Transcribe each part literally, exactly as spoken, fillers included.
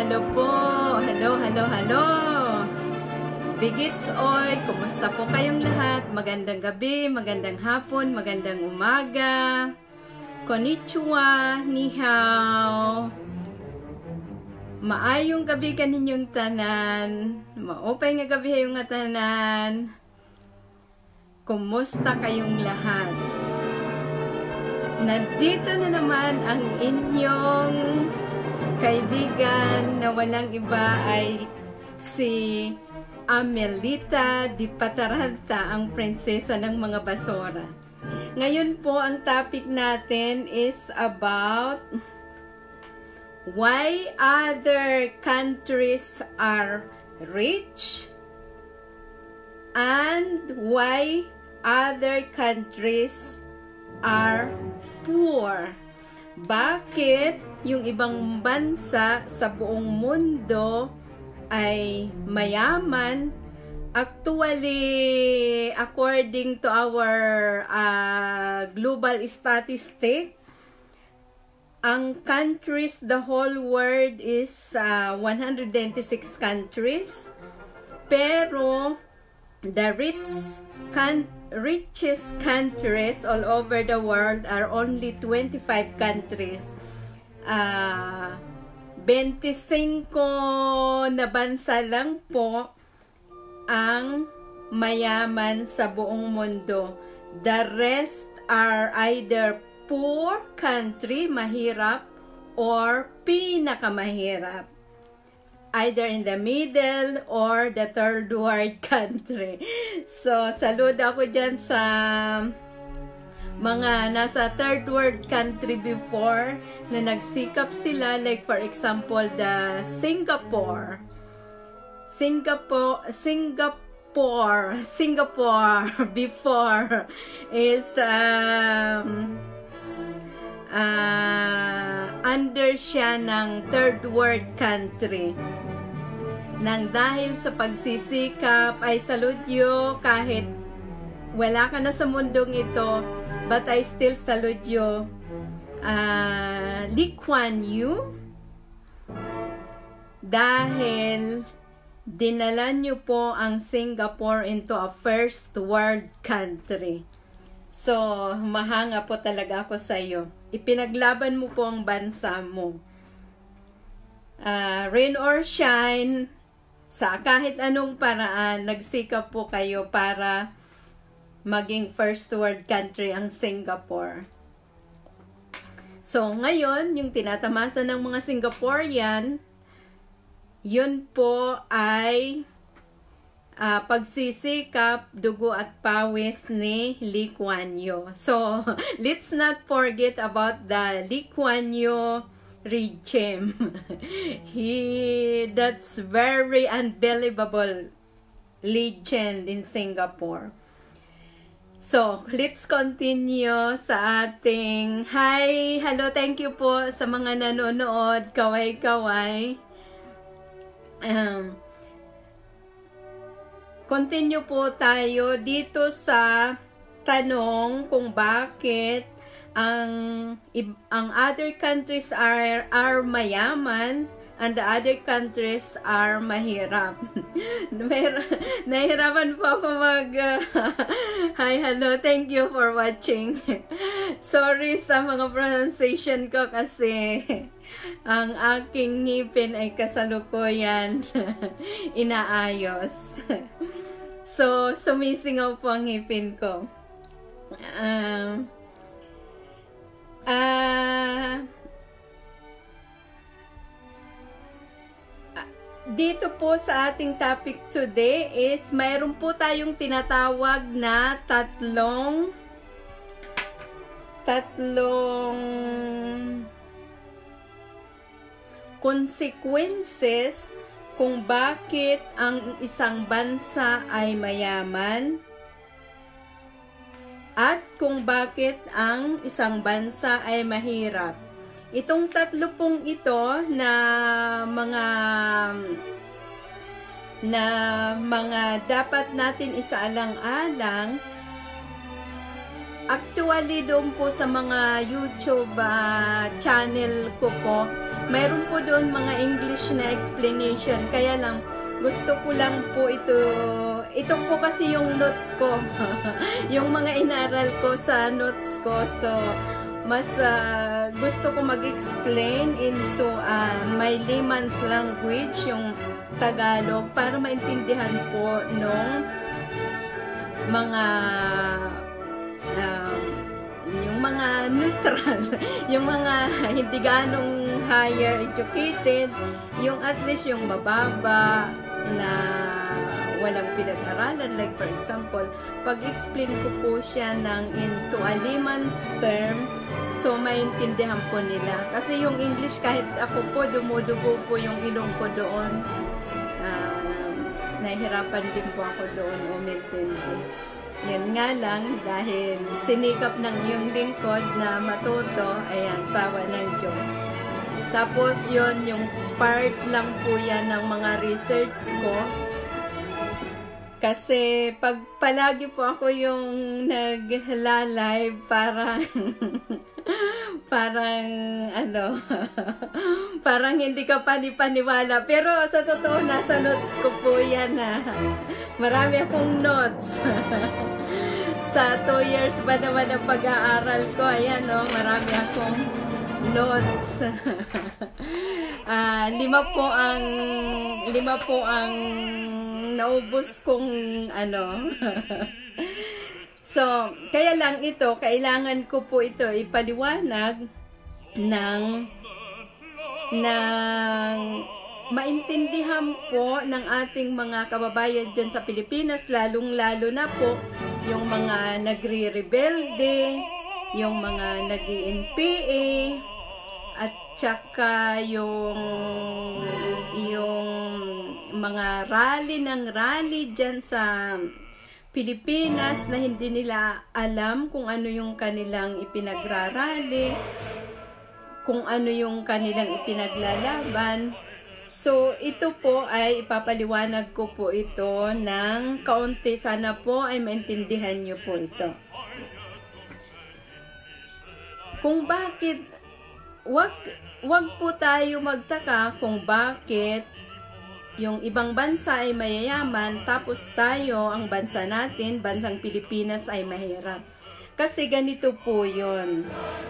hello po. Hello, hello, hello. Bigits Oy, kumusta po kayong lahat? Magandang gabi, magandang hapon, magandang umaga. Konnichiwa, ni hao. Maayong gabi kaninyong tanan. Maupay nga gabi yung nga tanan. Kumusta kayong lahat? Nandito na naman ang inyong kaibigan na walang iba ay si Amelita Di Pataranta, ang prinsesa ng mga basura. Ngayon po ang topic natin is about why other countries are rich and why other countries are poor. Bakit yung ibang bansa sa buong mundo ay mayaman? Actually, according to our uh, global statistic, ang countries, the whole world is uh, one hundred twenty-six countries, pero the rich can richest countries all over the world are only twenty-five countries. Uh, twenty-five na bansa lang po ang mayaman sa buong mundo. The rest are either poor country, mahirap, or pinakamahirap. Either in the middle or the third world country. So, saludo ako dyan sa mga nasa third world country before na nagsikap sila, like for example the Singapore Singapore Singapore Singapore before is um, uh, under siya ng third world country. Nang dahil sa pagsisikap ay saludyo, kahit wala ka na sa mundong ito, but I still salute you, uh, Lee Kuan Yew, dahil dinala niyo po ang Singapore into a first world country. So, mahanga po talaga ako sa iyo. Ipinaglaban mo po ang bansa mo. Uh, rain or shine, sa kahit anong paraan, nagsikap po kayo para maging first world country ang Singapore. So, ngayon, yung tinatamasa ng mga Singaporean, yun po ay uh, pagsisikap, dugo at pawis ni Lee Kuan Yew. So, let's not forget about the Lee Kuan Yew regime. He, that's very unbelievable legend in Singapore. So, let's continue sa ating hi, hello, thank you po sa mga nanonood, kaway-kaway. Um, continue po tayo dito sa tanong kung bakit ang ang other countries are are mayaman and the other countries are mahirap. Nahirapan po ako mag uh, hi, hello, thank you for watching. Sorry sa mga pronunciation ko kasi ang aking ngipin ay kasalukuyan inaayos. So, sumisingaw po ang ngipin ko. Um, uh, Dito po sa ating topic today is mayroon po tayong tinatawag na tatlong tatlong consequences kung bakit ang isang bansa ay mayaman at kung bakit ang isang bansa ay mahirap. Itong tatlo pong ito na mga na mga dapat natin isaalang-alang, actually doon po sa mga YouTube uh, channel ko po, mayroon po doon mga English na explanation. Kaya lang, gusto ko lang po ito, ito po kasi yung notes ko. Yung mga inaral ko sa notes ko. So, mas uh, gusto ko mag-explain into uh, my layman's language, yung Tagalog, para maintindihan po nung mga uh, yung mga neutral, yung mga hindi ganong higher educated, yung at least yung mababa na walang pinag-aralan. Like for example, pag-explain ko po siya ng into a layman's term, so maintindihan po nila. Kasi yung English, kahit ako po, dumudugo po yung ilong ko doon. Uh, nahihirapan din po ako doon umintindi. Yun nga lang, dahil sinikap ng iyong lingkod na matuto, ayan, sawa ng Diyos. Tapos yun, yung part lang po yan ng mga research ko. Kasi pag palagi po ako yung nag-live, parang parang ano parang hindi ka panipaniwala. Pero sa totoo, nasa notes ko po yan na marami akong notes. Sa two years ba naman ang pag-aaral ko, ayan no, marami akong notes. uh, lima po ang lima po ang naubos kong ano. So, kaya lang ito, kailangan ko po ito ipaliwanag ng ng maintindihan po ng ating mga kababayan dyan sa Pilipinas, lalong-lalo na po yung mga nagre-rebelde, yung mga nag-I N P A, at tsaka yung yung mga rally ng rally dyan sa Pilipinas na hindi nila alam kung ano yung kanilang ipinagrarally, kung ano yung kanilang ipinaglalaban. So, ito po ay ipapaliwanag ko po ito ng kaunti. Sana po ay maintindihan nyo po ito. Kung bakit, wag, wag po tayo magtaka kung bakit yung ibang bansa ay mayayaman, tapos tayo, ang bansa natin, bansang Pilipinas, ay mahirap. Kasi ganito po yun.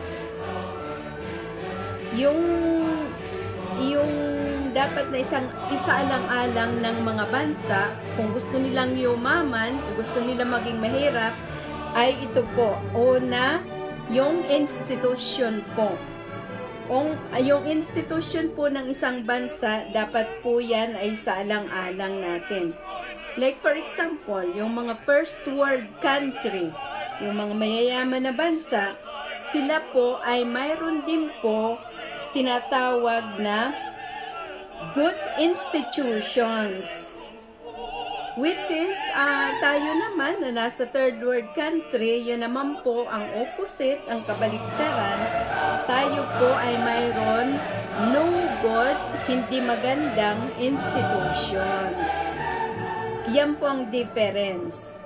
Yung, yung dapat na isang isaalang-alang ng mga bansa, kung gusto nilang yumaman, kung gusto nilang maging mahirap, ay ito po. Una, yung institution po. Ang, yung institution po ng isang bansa, dapat po yan ay saalang-alang natin. Like for example, yung mga first world country, yung mga mayayaman na bansa, sila po ay mayroon din po tinatawag na good institutions. Which is, uh, tayo naman na nasa third world country, yun naman po ang opposite, ang kabaligtaran. Tayo po ay mayroon no good, hindi magandang institution. Yan po ang difference.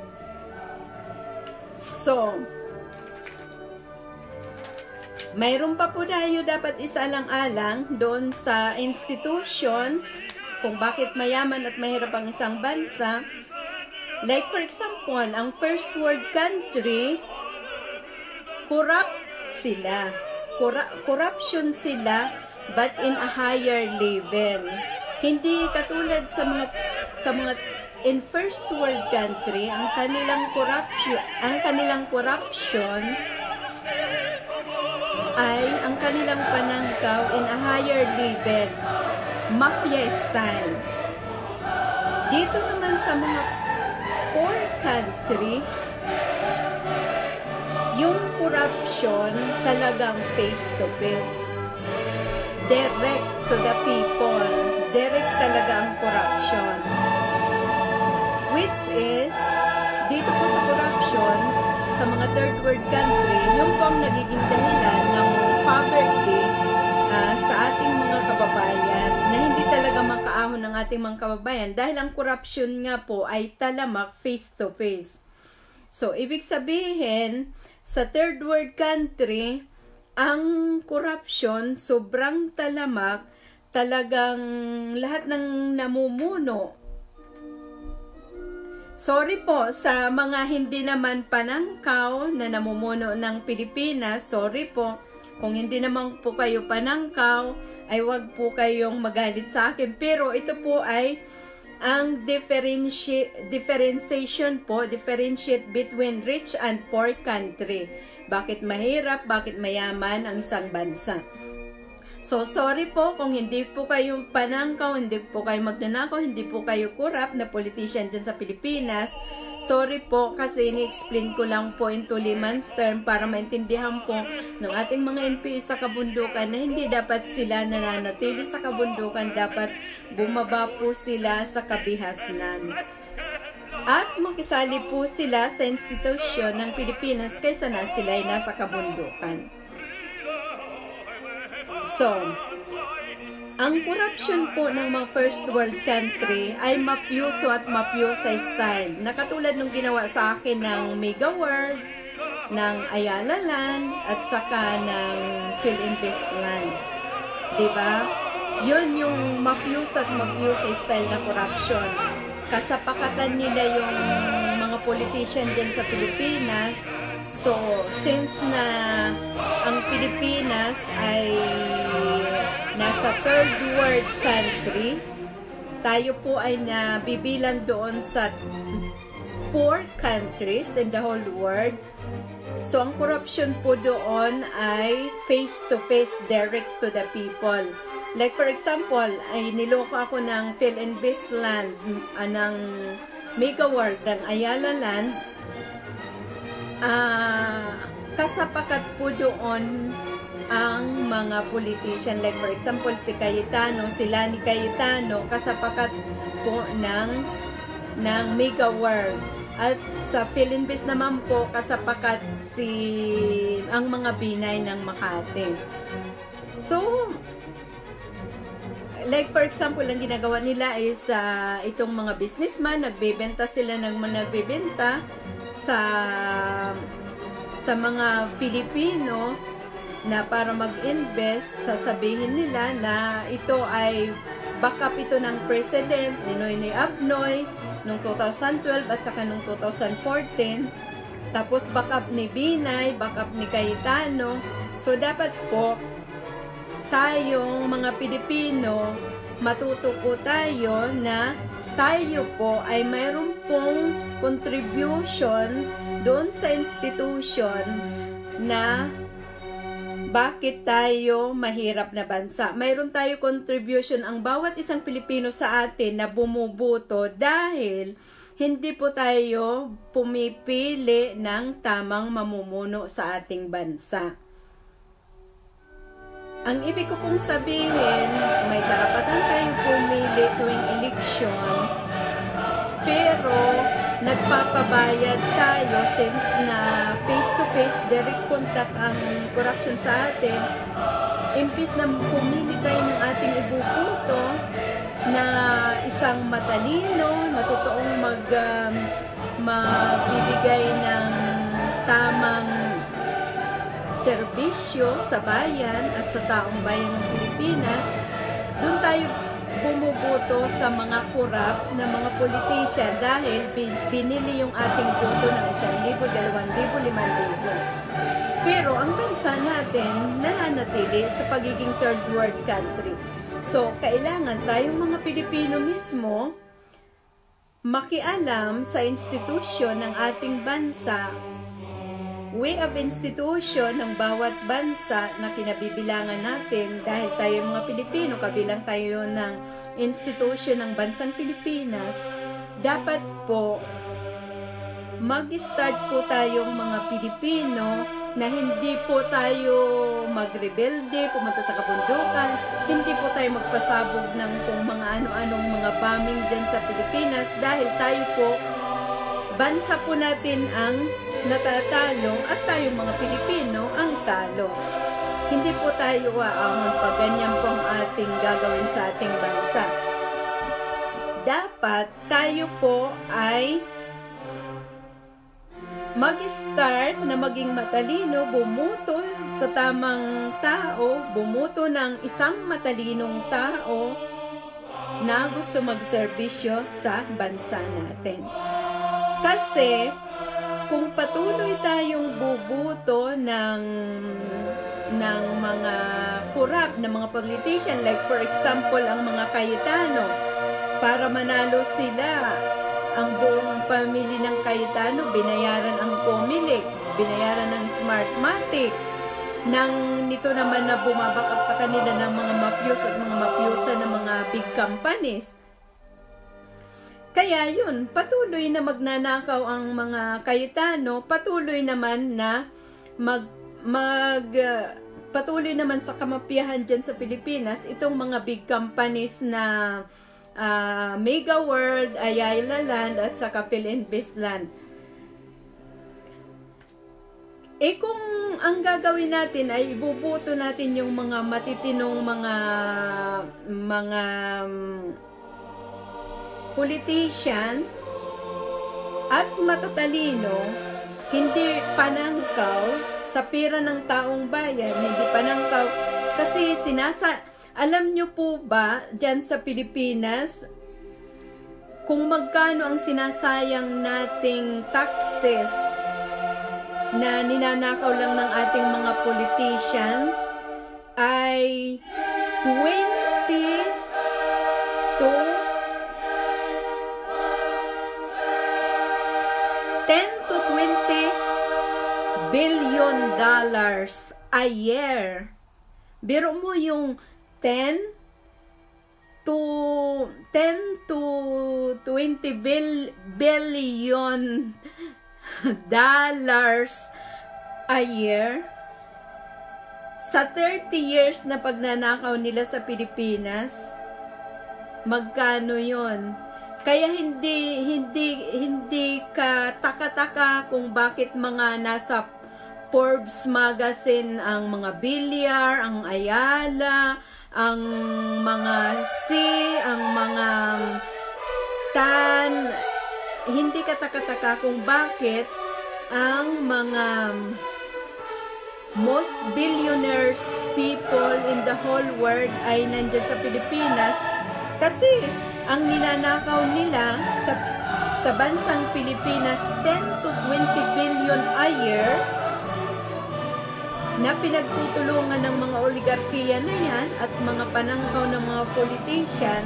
So, mayroon pa po tayo dapat isalang-alang doon sa institution, kung bakit mayaman at mahirap ang isang bansa. Like for example, ang first world country, corrupt sila. Cor- corruption sila, but in a higher level. Hindi katulad sa mga sa mga in first world country, ang kanilang corruption, ang kanilang corruption ay ang kanilang panangkaw in a higher level. Mafia style. Dito naman sa mga poor country, yung corruption talagang face to face. Direct to the people. Direct talaga ang corruption. Which is, dito po sa corruption, sa mga third world country, yung po ang nagiging dahilan ng poverty uh, sa ating mga kababayan, na hindi talaga makaahon ng ating mga kababayan dahil ang corruption nga po ay talamak face to face. So, ibig sabihin, sa third world country, ang corruption sobrang talamak, talagang lahat ng namumuno. Sorry po sa mga hindi naman panangkaw na namumuno ng Pilipinas, sorry po. Kung hindi naman po kayo panangkaw, ay wag po kayong magalit sa akin. Pero ito po ay ang differenti differentiation po, differentiate between rich and poor country. Bakit mahirap, bakit mayaman ang isang bansa. So, sorry po kung hindi po kayo panangkaw, hindi po kayo magnanakaw, hindi po kayo corrupt na politician dyan sa Pilipinas. Sorry po kasi ini-explain ko lang po into layman's term para maintindihan po ng ating mga N P A sa kabundukan na hindi dapat sila nananatili sa kabundukan, dapat bumaba po sila sa kabihasnan. At makisali po sila sa institusyon ng Pilipinas kaysa na sila ay nasa kabundukan. So, ang corruption po ng mga first world country ay mafioso at mafiosa style. Nakatulad nung ginawa sa akin ng Mega World, ng Ayala Land, at saka ng Philinvest Land. Diba? Yun yung mafioso at mafiosa style na corruption. Kasapakatan nila yung mga politician din sa Pilipinas. So, since na ang Pilipinas ay nasa third world country, tayo po ay nabibilang doon sa poor countries in the whole world. So, ang corruption po doon ay face-to-face, direct to the people. Like for example, ay niloko ako ng Philinvest Land, uh, ng Mega World, ng Ayala Land. Uh, kasapakat po doon ang mga politician, like for example si Cayetano, si Lani Cayetano, kasapakat po ng ng Mega World. At sa Philinvest naman po kasapakat si ang mga binay ng Makati. So like for example, ang ginagawa nila is uh, itong mga businessman, nagbebenta sila ng nagbebenta sa sa mga Pilipino na para mag-invest, sasabihin nila na ito ay backup ito ng President ni Noynoy Abnoy noong two thousand twelve at saka noong two thousand fourteen. Tapos backup ni Binay, backup ni Cayetano. So dapat po tayong mga Pilipino, matuto po tayo na tayo po ay mayroon pong contribution doon sa institution na bakit tayo mahirap na bansa. Mayroon tayo contribution ang bawat isang Pilipino sa atin na bumubuto dahil hindi po tayo pumipili ng tamang mamumuno sa ating bansa. Ang ibig ko pong sabihin, may karapatan tayong pumili tuwing eleksyon, pero nagpapabayad tayo since na face-to-face, direct contact ang corruption sa atin. Imbis na pumili tayo ng ating ibubuto na isang matalino, matutoong mag, um, magbibigay ng tamang serbisyo sa bayan at sa taong bayan ng Pilipinas, doon tayo bumuboto sa mga corrupt na mga politician dahil binili yung ating boto ng isang libo, dalawang libo, limang libo. Pero ang bansa natin nananatili sa pagiging third world country. So, kailangan tayong mga Pilipino mismo makialam sa institusyon ng ating bansa, way of institution ng bawat bansa na kinabibilangan natin dahil tayo mga Pilipino, kabilang tayo ng institution ng bansang Pilipinas. Dapat po mag-start po tayong mga Pilipino na hindi po tayo magrebelde, pumunta sa kabundukan, hindi po tayo magpasabog ng kung mga ano-anong mga bombing dyan sa Pilipinas dahil tayo po, bansa po natin ang natatalo at tayong mga Pilipino ang talo. Hindi po tayo aaman pag ganyan po ang ating gagawin sa ating bansa. Dapat tayo po ay mag-start na maging matalino, bumuto sa tamang tao, bumuto ng isang matalinong tao na gusto magserbisyo sa bansa natin. Kasi, kung patuloy tayong bubuto ng ng mga corrupt na mga politician, like for example, ang mga Cayetano, para manalo sila, ang buong pamilya ng Cayetano, binayaran ang Comelec, binayaran ng Smartmatic, nang nito naman na bumabakap sa kanila ng mga mafioso at mga mafiosa ng mga big companies. Kaya yun, patuloy na magnanakaw ang mga Cayetano, patuloy naman na mag, mag uh, patuloy naman sa kamapiyahan dyan sa Pilipinas, itong mga big companies na uh, Mega World, Ayala Land, at saka Philinvest Land. Eh kung ang gagawin natin ay ibubuto natin yung mga matitinong mga mga um, politician at matatalino, hindi panangkaw sa pira ng taong bayan, hindi panangkaw kasi sinasa alam nyo po ba dyan sa Pilipinas kung magkano ang sinasayang nating taxes na ninanakaw lang ng ating mga politicians ay twenty to ten to twenty billion dollars a year. Biro mo yung ten to twenty billion dollars a year sa thirty years na pagnanakaw nila sa Pilipinas. Magkano yon? Kaya hindi hindi hindi ka taka-taka kung bakit mga nasa Forbes magazine ang mga Bilyar, ang Ayala, ang mga C, ang mga Tan. Hindi ka taka-taka kung bakit ang mga most billionaires people in the whole world ay nandyan sa Pilipinas, kasi ang ninanakaw nila sa, sa bansang Pilipinas ten to twenty billion a year na pinagtutulungan ng mga oligarkiya na yan at mga panangkaw ng mga politician.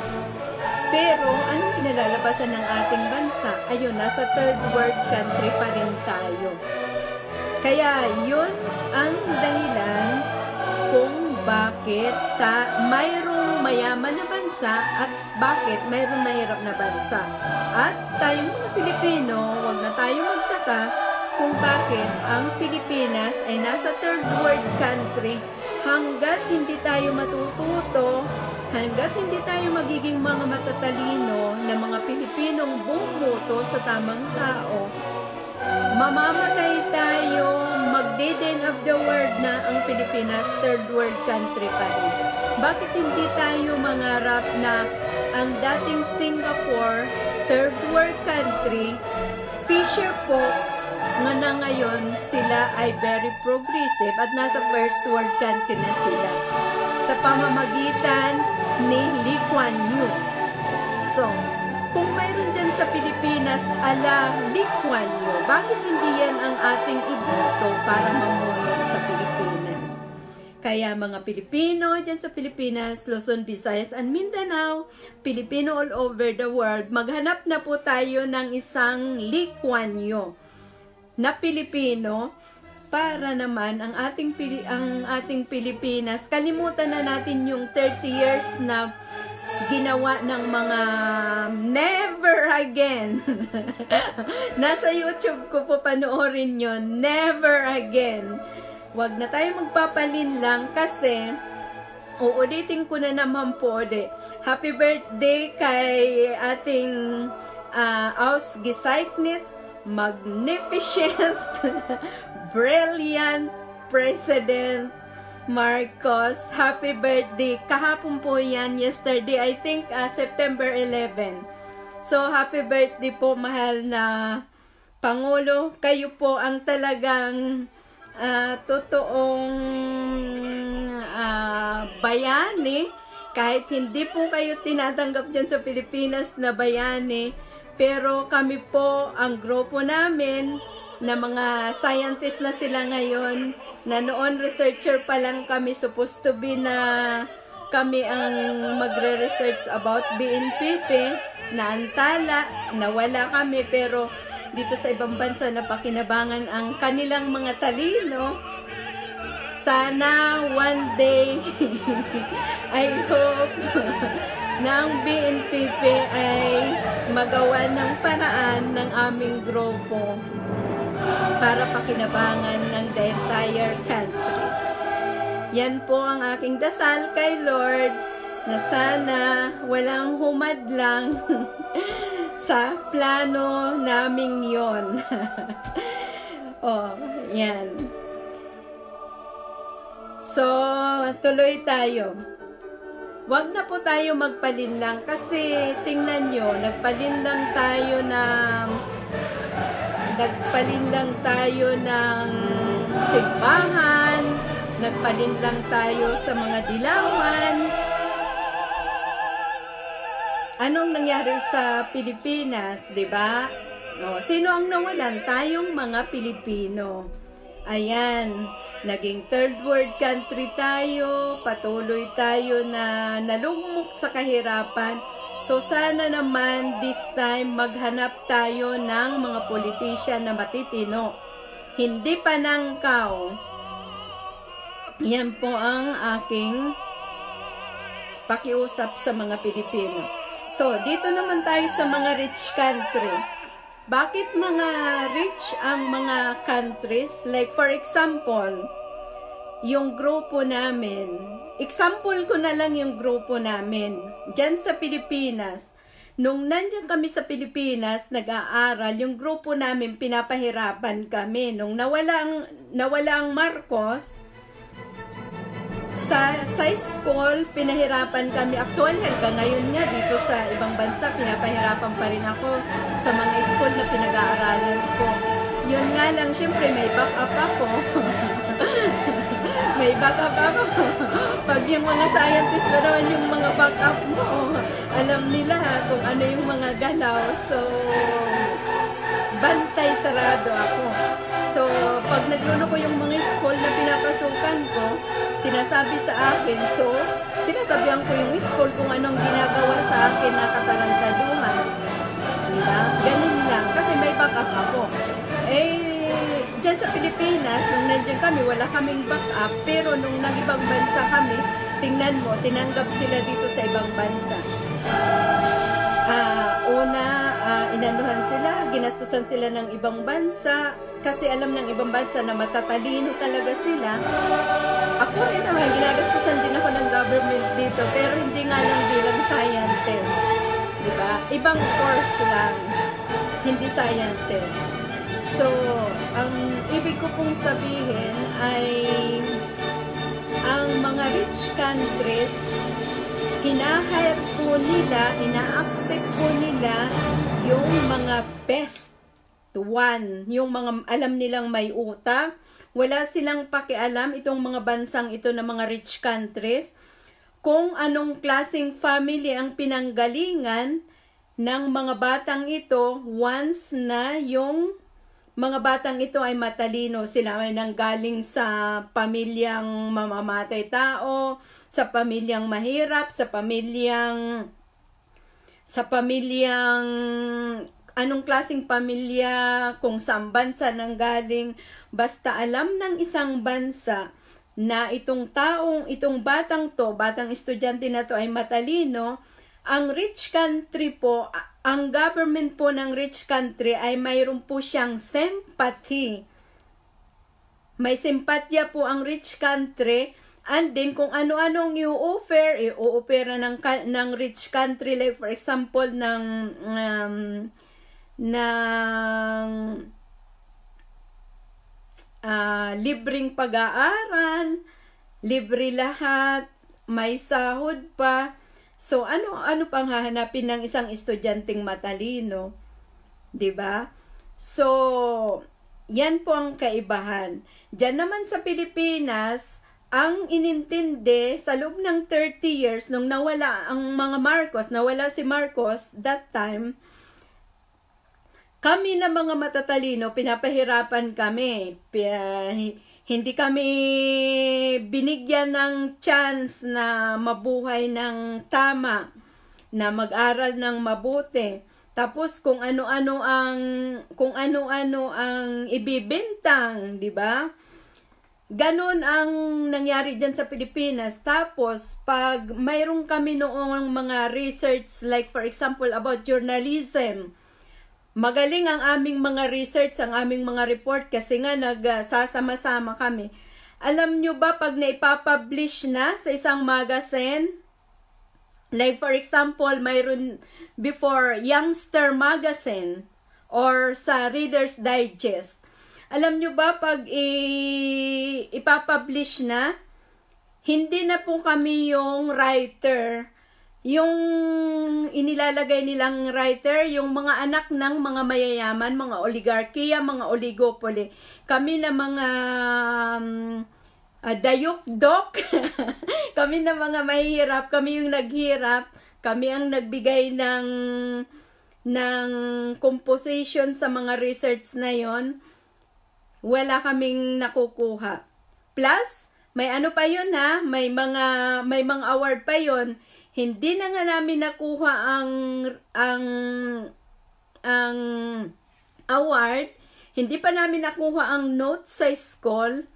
Pero, anong kinalalabasan ng ating bansa? Ayun, nasa third world country pa rin tayo. Kaya, yun ang dahilan kung bakit ta mayroong mayaman na bansa at bakit mayroong mahirap na bansa. At tayong mga Pilipino, wag na tayo magtaka kung bakit ang Pilipinas ay nasa third world country hanggat hindi tayo matututo, hanggat hindi tayo magiging mga matatalino na mga Pilipinong bumuto sa tamang tao, mamamatay tayo, mag-dead end of the world na ang Pilipinas, third world country pa rin. Bakit hindi tayo mangarap na ang dating Singapore, third world country, fisher folks, nga na ngayon sila ay very progressive at nasa first world country na sila sa pamamagitan ni Lee Kuan Yew. So, kung mayroon dyan sa Pilipinas ala Lee Kuan Yew, bakit hindi yan ang ating iboto para mamuno sa Pilipinas? Kaya mga Pilipino dyan sa Pilipinas, Luzon, Visayas, and Mindanao, Pilipino all over the world, maghanap na po tayo ng isang Lee Kuan Yew na Pilipino para naman ang ating Pili ang ating Pilipinas, kalimutan na natin yung thirty years na ginawa ng mga never again. Nasa YouTube ko po panoorin yun, never again. Wag na tayo magpapalin lang kasi uulitin ko na naman po ulit. Happy birthday kay ating uh, Aus Geseignet, magnificent, brilliant President Marcos. Happy birthday. Kahapon po yan, yesterday, I think uh, September eleventh. So, happy birthday po, mahal na Pangulo. Kayo po ang talagang uh, totoong uh, bayani, kahit hindi po kayo tinatanggap dyan sa Pilipinas na bayani, pero kami po, ang grupo namin, na mga scientist na sila ngayon, na noon researcher pa lang kami, supposed to be na kami ang magre-research about B N P P, na antala, nawala kami, pero dito sa ibang bansa napakinabangan ang kanilang mga talino. Sana one day, I hope, na ang B N P P ay magawa ng paraan ng aming grupo para pakinabangan ng the entire country. Yan po ang aking dasal kay Lord, na sana walang humadlang sa plano naming yon. Oh, yan. So, tuloy tayo. Wag na po tayo magpalinlang kasi tingnan nyo, nagpalinlang tayo ng nagpalinlang tayo ng simbahan, nagpalinlang tayo sa mga dilawan. Anong nangyari sa Pilipinas, 'di ba? O, sino ang nawalan? Tayong mga Pilipino. Ayan, naging third world country tayo, patuloy tayo na nalugmok sa kahirapan. So sana naman this time maghanap tayo ng mga politician na matitino. Hindi panangkaw. Yan po ang aking pakiusap sa mga Pilipino. So, dito naman tayo sa mga rich country. Bakit mga rich ang mga countries? Like for example, yung grupo namin. Example ko na lang yung grupo namin. Diyan sa Pilipinas. Nung nandiyan kami sa Pilipinas, nag-aaral, yung grupo namin, pinapahirapan kami. Nung nawalang, nawalang Marcos, sa, sa school, pinahirapan kami. Actually, hanggang ngayon nga, dito sa ibang bansa, pinapahirapan pa rin ako sa mga school na pinag-aaralan ko. Yun nga lang, syempre, may backup ako. May backup ako. Pag yung mga scientist na naman yung mga backup mo, alam nila kung ano yung mga galaw. So, bantay sarado ako. So, pag nagluno ko yung mga school na pinapasukan ko, sinasabi sa akin, so, sinasabihan ko yung school kung anong ginagawa sa akin na katarantaduhan. Diba? Ganun lang. Kasi may backup ako. Eh, dyan sa Pilipinas, nung nandiyan kami, wala kaming backup. Pero nung nag-ibang bansa kami, tingnan mo, tinanggap sila dito sa ibang bansa. Uh, una, uh, inanuhan sila, ginastusan sila ng ibang bansa, kasi alam ng ibang bansa na matatalino talaga sila. Ako rin naman, ginagastusan din ako ng government dito, pero hindi nga lang bilang scientist. Diba? Ibang course lang, hindi scientist. So, ang ibig ko pong sabihin ay ang mga rich countries, hinahire po nila, ina-accept po nila yung mga best one, yung mga alam nilang may utak. Wala silang pakialam itong mga bansang ito na mga rich countries kung anong klaseng family ang pinanggalingan ng mga batang ito once na yung mga batang ito ay matalino. Sila ay nanggaling sa pamilyang mamamatay tao, sa pamilyang mahirap, sa pamilyang sa pamilyang anong klaseng pamilya, kung saan bansa nanggaling, basta alam ng isang bansa na itong taong, itong batang to, batang estudyante na to ay matalino, ang rich country po, ang government po ng rich country ay mayroon po siyang sympathy. May simpatya po ang rich country, and then kung ano-anong i-offer, i-offer na ng, ng rich country, like for example, ng, um, ng uh, libreng pag-aaral, libre lahat, may sahod pa. So, ano ano pang hahanapin ng isang estudyanteng matalino? 'Di ba? So, Yan po ang kaibahan. Diyan naman sa Pilipinas, ang inintindi sa loob ng thirty years, nung nawala ang mga Marcos, nawala si Marcos that time, kami na mga matatalino, pinapahirapan kami. Hindi kami binigyan ng chance na mabuhay ng tama, na mag-aral ng mabuti. Tapos kung ano-ano ang kung ano-ano ang ibibintang, 'di ba? Ganon ang nangyari dyan sa Pilipinas. Tapos, pag mayroon kami noong mga research, like for example, about journalism, magaling ang aming mga research, ang aming mga report, kasi nga nagsasama-sama kami. Alam nyo ba, pag naipapublish na sa isang magazine, like for example, mayroon before Youngster Magazine, or sa Reader's Digest, alam nyo ba, pag i- ipapublish na, hindi na po kami yung writer. Yung inilalagay nilang writer, yung mga anak ng mga mayayaman, mga oligarkiya, mga oligopoly. Kami na mga um, uh, dayok-dok, kami na mga mahihirap, kami yung naghirap, kami ang nagbigay ng, ng composition sa mga research na yon. Wala kaming nakukuha. Plus, may ano pa yun ha, may mga may mga award pa yun. Hindi na nga namin nakuha ang ang ang award, hindi pa namin nakuha ang note sa school.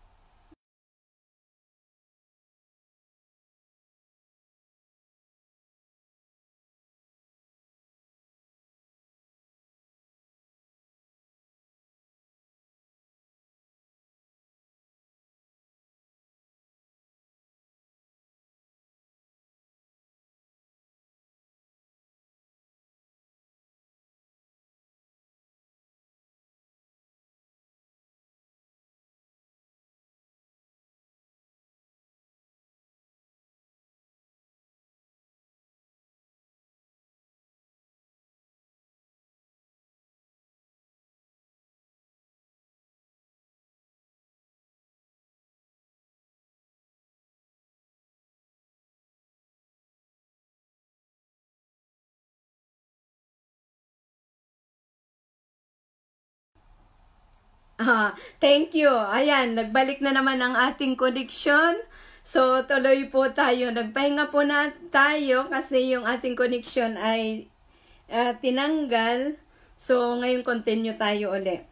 Ah, thank you. Ayan, nagbalik na naman ang ating connection. So, tuloy po tayo. Nagpahinga po na tayo kasi yung ating connection ay uh, tinanggal. So, ngayon continue tayo ulit.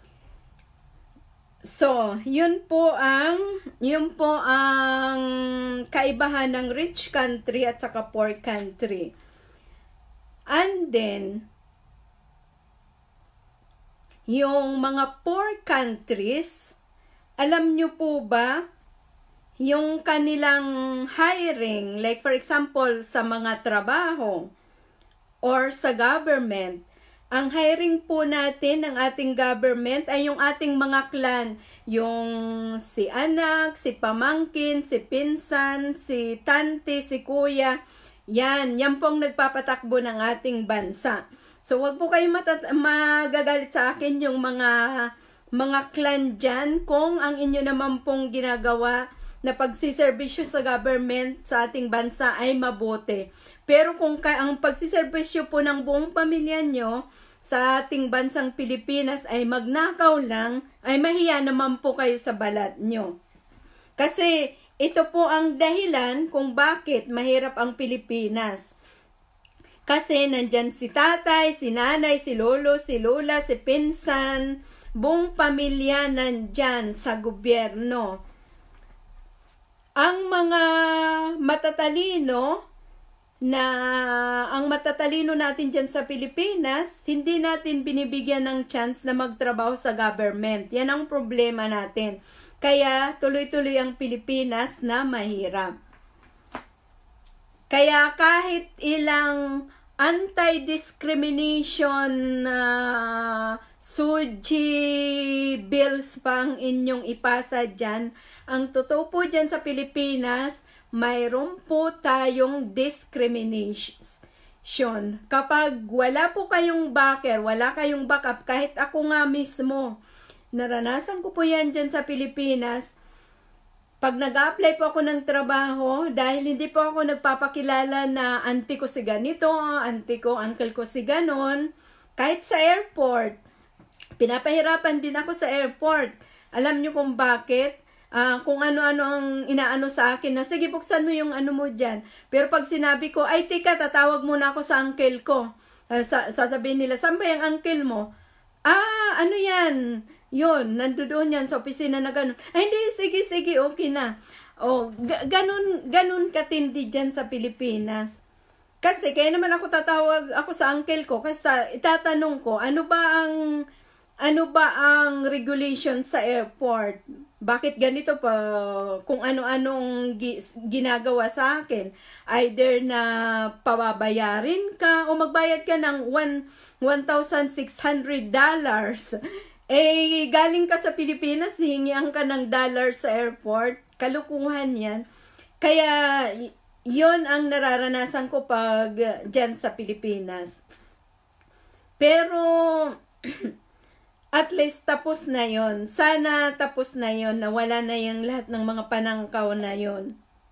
So, yun po ang yun po ang kaibahan ng rich country at saka poor country. And then, yung mga poor countries, alam nyo po ba, yung kanilang hiring, like for example, sa mga trabaho or sa government, ang hiring po natin ng ating government ay yung ating mga clan, yung si anak, si pamangkin, si pinsan, si tante, si kuya, yan, yan pong nagpapatakbo ng ating bansa. So, wag po kayo matat- magagalit sa akin yung mga mga clan dyan kung ang inyo naman pong ginagawa na pagsiservisyo sa government sa ating bansa ay mabuti. Pero kung ka- ang pagsiservisyo po ng buong pamilya nyo sa ating bansang Pilipinas ay magnakaw lang, ay mahiya naman po kayo sa balat nyo. Kasi ito po ang dahilan kung bakit mahirap ang Pilipinas. Kasi nandyan si tatay, si nanay, si lolo, si lola, si pinsan, buong pamilya nandyan sa gobyerno. Ang mga matatalino na ang matatalino natin dyan sa Pilipinas, hindi natin binibigyan ng chance na magtrabaho sa government. Yan ang problema natin. Kaya tuloy-tuloy ang Pilipinas na mahirap. Kaya kahit ilang anti-discrimination uh, suji bills pang inyong ipasa dyan, ang totoo po dyan sa Pilipinas, mayroon po tayong discrimination. Kapag wala po kayong backer, wala kayong backup, kahit ako nga mismo, naranasan ko po yan dyan sa Pilipinas. Pag nag-apply po ako ng trabaho, dahil hindi po ako nagpapakilala na auntie ko si ganito, auntie ko, uncle ko si ganon, kahit sa airport, pinapahirapan din ako sa airport. Alam nyo kung bakit? Uh, kung ano-ano ang inaano sa akin na, sige, buksan mo yung ano mo dyan. Pero pag sinabi ko, ay, teka, tatawag muna ako sa uncle ko. Uh, sa sasabihin nila, saan ba yung uncle mo? Ah, ano yan? Yun, nandoon yan sa opisina na ganun. Ay, hindi, sige, sige, okay na. O, ganun, ganun katindi dyan sa Pilipinas. Kasi, kaya naman ako tatawag ako sa uncle ko, kasi itatanong ko, ano ba ang, ano ba ang regulation sa airport? Bakit ganito pa, kung ano-anong ginagawa sa akin? Either na pababayarin ka, o magbayad ka ng one thousand six hundred dollars. Eh, galing ka sa Pilipinas, hingian ka ng dollar sa airport. Kalukuhan yan. Kaya, yon ang nararanasan ko pag dyan sa Pilipinas. Pero, at least tapos na yon. Sana tapos na yon, na wala na yung lahat ng mga panangkaw na yon.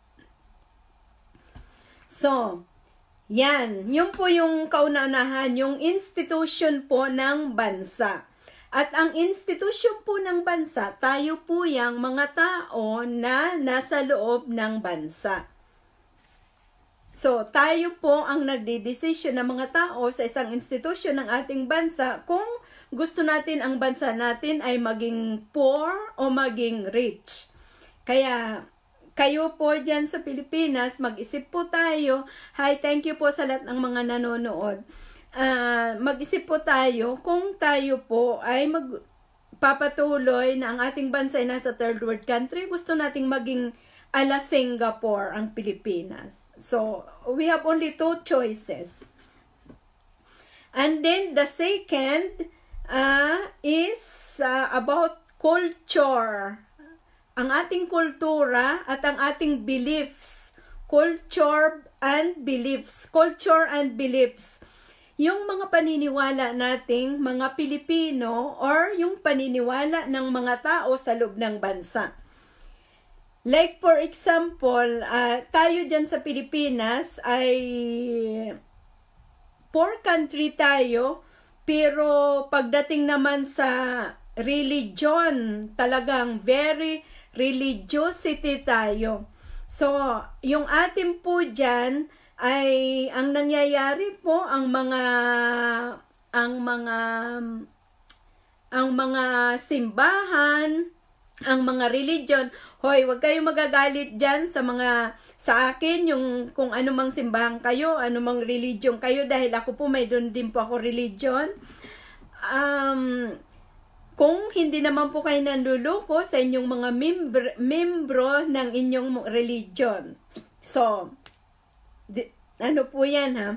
So, yan. Yun po yung kauna-unahan, yung institution po ng bansa. At ang institusyon po ng bansa, tayo po yung mga tao na nasa loob ng bansa. So, tayo po ang nagdidesisyon ng mga tao sa isang institusyon ng ating bansa kung gusto natin ang bansa natin ay maging poor o maging rich. Kaya, kayo po dyan sa Pilipinas, mag-isip po tayo. Hi, thank you po sa lahat ng mga nanonood. Uh, mag-isip po tayo kung tayo po ay magpapatuloy na ang ating bansa ay nasa third world country, gusto nating maging ala Singapore ang Pilipinas. So, we have only two choices. And then the second uh, is uh, about culture. Ang ating kultura at ang ating beliefs. Culture and beliefs. Culture and beliefs. Yung mga paniniwala nating mga Pilipino or yung paniniwala ng mga tao sa loob ng bansa. Like for example, uh, tayo dyan sa Pilipinas ay poor country tayo, pero pagdating naman sa religion, talagang very religiosity tayo. So, yung atin po dyan, ay ang nangyayari po ang mga ang mga ang mga simbahan, ang mga religion. Hoy, wag kayong magagalit diyan sa mga sa akin yung kung ano mang simbahan kayo, ano mang religion kayo, dahil ako po mayroon din po ako religion. Um kung hindi naman po kayo nanluloko sa inyong mga membro, membro ng inyong religion. So, Di, ano po yan ha?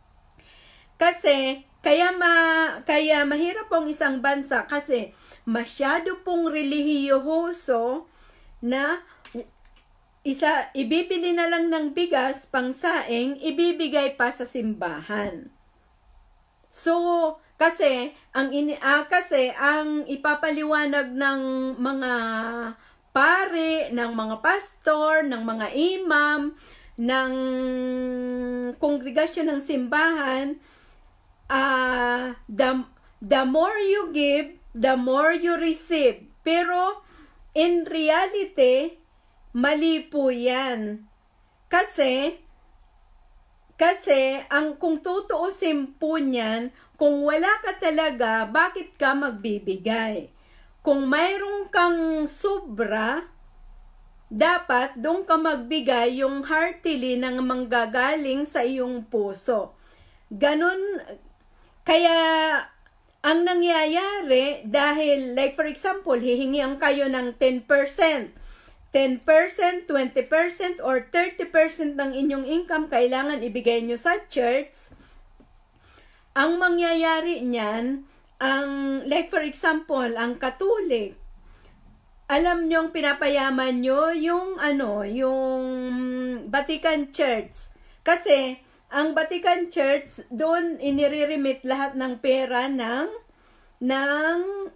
Kasi kaya ma kaya mahirap pong isang bansa kasi masyado pong relihiyoso na isa ibibili na lang ng bigas pangsaing, ibibigay pa sa simbahan. So kasi ang ini ah, kasi ang ipapaliwanag ng mga pare, ng mga pastor, ng mga imam, ng kongregasyon ng simbahan, uh, the, the more you give, the more you receive. Pero, in reality, mali po yan. Kasi, kasi, ang kung tutuusin po niyan, kung wala ka talaga, bakit ka magbibigay? Kung mayroon kang sobra, dapat doon ka magbigay yung heartily nang manggagaling sa iyong puso. Ganon, kaya ang nangyayari, dahil like for example, hihingian kayo ng ten percent, ten percent, twenty percent, or thirty percent ng inyong income, kailangan ibigay nyo sa church. Ang mangyayari niyan, ang like for example, ang Katolik, alam nyo, pinapayaman nyo yung ano, yung Vatican Church. Kasi ang Vatican Church, doon inire-remit lahat ng pera ng ng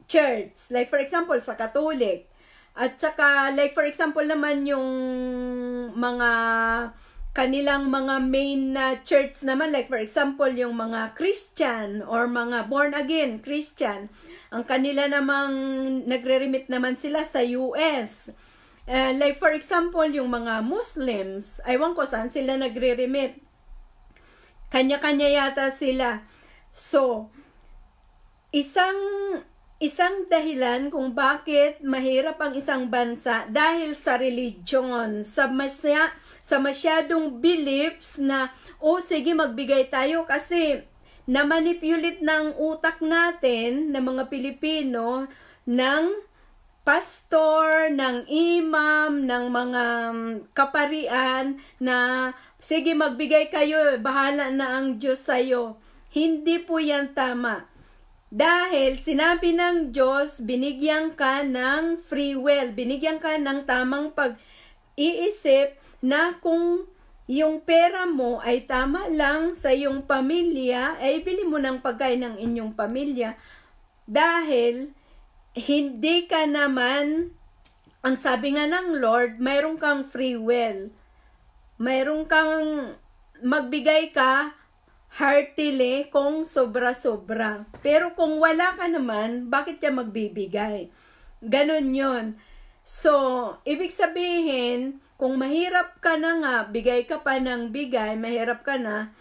church. Like for example, sa Catholic. At saka, like for example naman yung mga kanilang mga main na church naman, like for example, yung mga Christian or mga born again Christian, ang kanila namang nagre-remit naman sila sa U S. Uh, like for example, yung mga Muslims, aywan ko saan sila nagre-remit. Kanya-kanya yata sila. So, isang isang dahilan kung bakit mahirap ang isang bansa dahil sa religion, sa masya, sa masyadong beliefs na, oh sige magbigay tayo kasi na-manipulate ng utak natin ng mga Pilipino ng pastor, ng imam, ng mga kaparian na sige magbigay kayo, bahala na ang Diyos sa'yo. Hindi po yan tama. Dahil sinabi ng Diyos, binigyan ka ng free will, binigyan ka ng tamang pag-iisip na kung yung pera mo ay tama lang sa iyong pamilya, ay bili mo ng pagkain ng inyong pamilya. Dahil hindi ka naman, ang sabi nga ng Lord, mayroon kang free will. Mayroon kang magbigay ka heartily kung sobra-sobra. Pero kung wala ka naman, bakit ka magbibigay? Ganon yon. So, ibig sabihin, kung mahirap ka na nga, bigay ka pa ng bigay, mahirap ka na,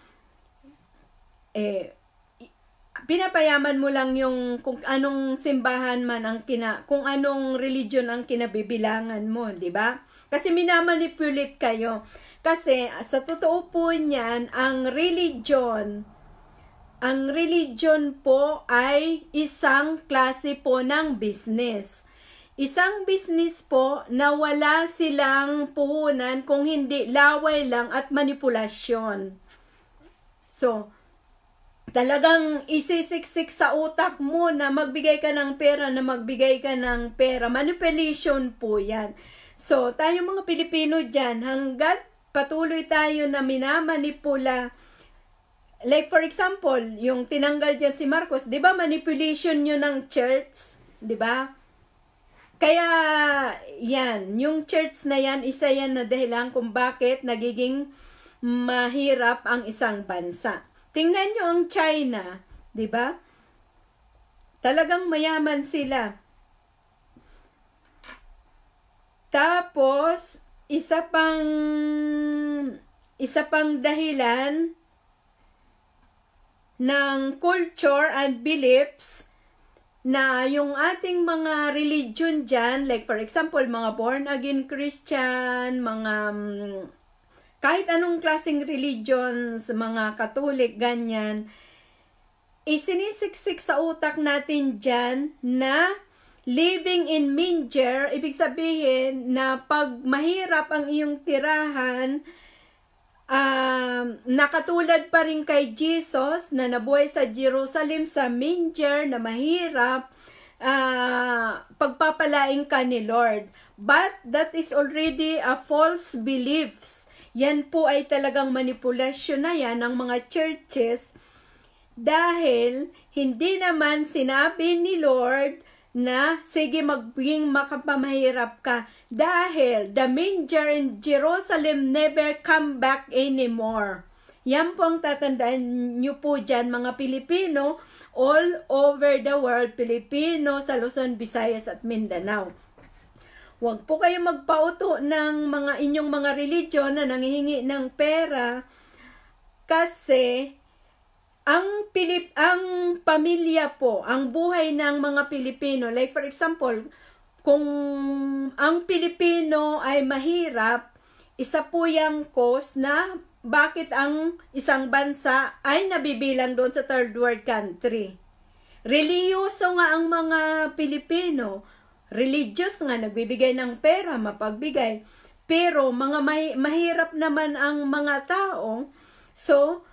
eh, pinapayaman mo lang yung kung anong simbahan man ang kina, kung anong religion ang kinabibilangan mo, di ba? Kasi minamanipulate kayo. Kasi sa totoo po niyan, ang religion, ang religion po ay isang klase po ng business. Isang business po na wala silang puhunan kung hindi laway lang at manipulasyon. So, talagang isisiksik sa utak mo na magbigay ka ng pera, na magbigay ka ng pera. Manipulation po yan. So, tayo mga Pilipino dyan, hanggat patuloy tayo na minamanipula, like for example, yung tinanggal dyan si Marcos, di ba manipulation yun ng church? Di ba? Kaya, yan, yung church na yan, isa yan na dahilan kung bakit nagiging mahirap ang isang bansa. Tingnan nyo ang China, di ba? Talagang mayaman sila. Tapos, isa pang, isa pang dahilan ng culture and beliefs na yung ating mga religion dyan, like for example, mga born again Christian, mga um, kahit anong klaseng religions, mga Catholic, ganyan, isinisiksik sa utak natin dyan na living in manger, ibig sabihin na pag mahirap ang iyong tirahan, Um, nakatulad pa rin kay Jesus na nabuhay sa Jerusalem sa manger na mahirap, uh, pagpapalain ka ni Lord. But that is already a false beliefs. Yan po ay talagang manipulasyon na yan ng mga churches dahil hindi naman sinabi ni Lord na sige maging makapamahirap ka dahil the manger in Jerusalem never come back anymore. Yan po ang tatandaan nyo po dyan mga Pilipino all over the world, Pilipino sa Luzon, Visayas at Mindanao. Huwag po kayo magpauto ng mga inyong mga religion na nanghihingi ng pera kasi ang Pilip ang pamilya po, ang buhay ng mga Pilipino, like for example, kung ang Pilipino ay mahirap, isa po yung cause na bakit ang isang bansa ay nabibilang doon sa third world country. Reliyoso nga ang mga Pilipino, religious nga, nagbibigay ng pera, mapagbigay, pero mga may, mahirap naman ang mga tao, so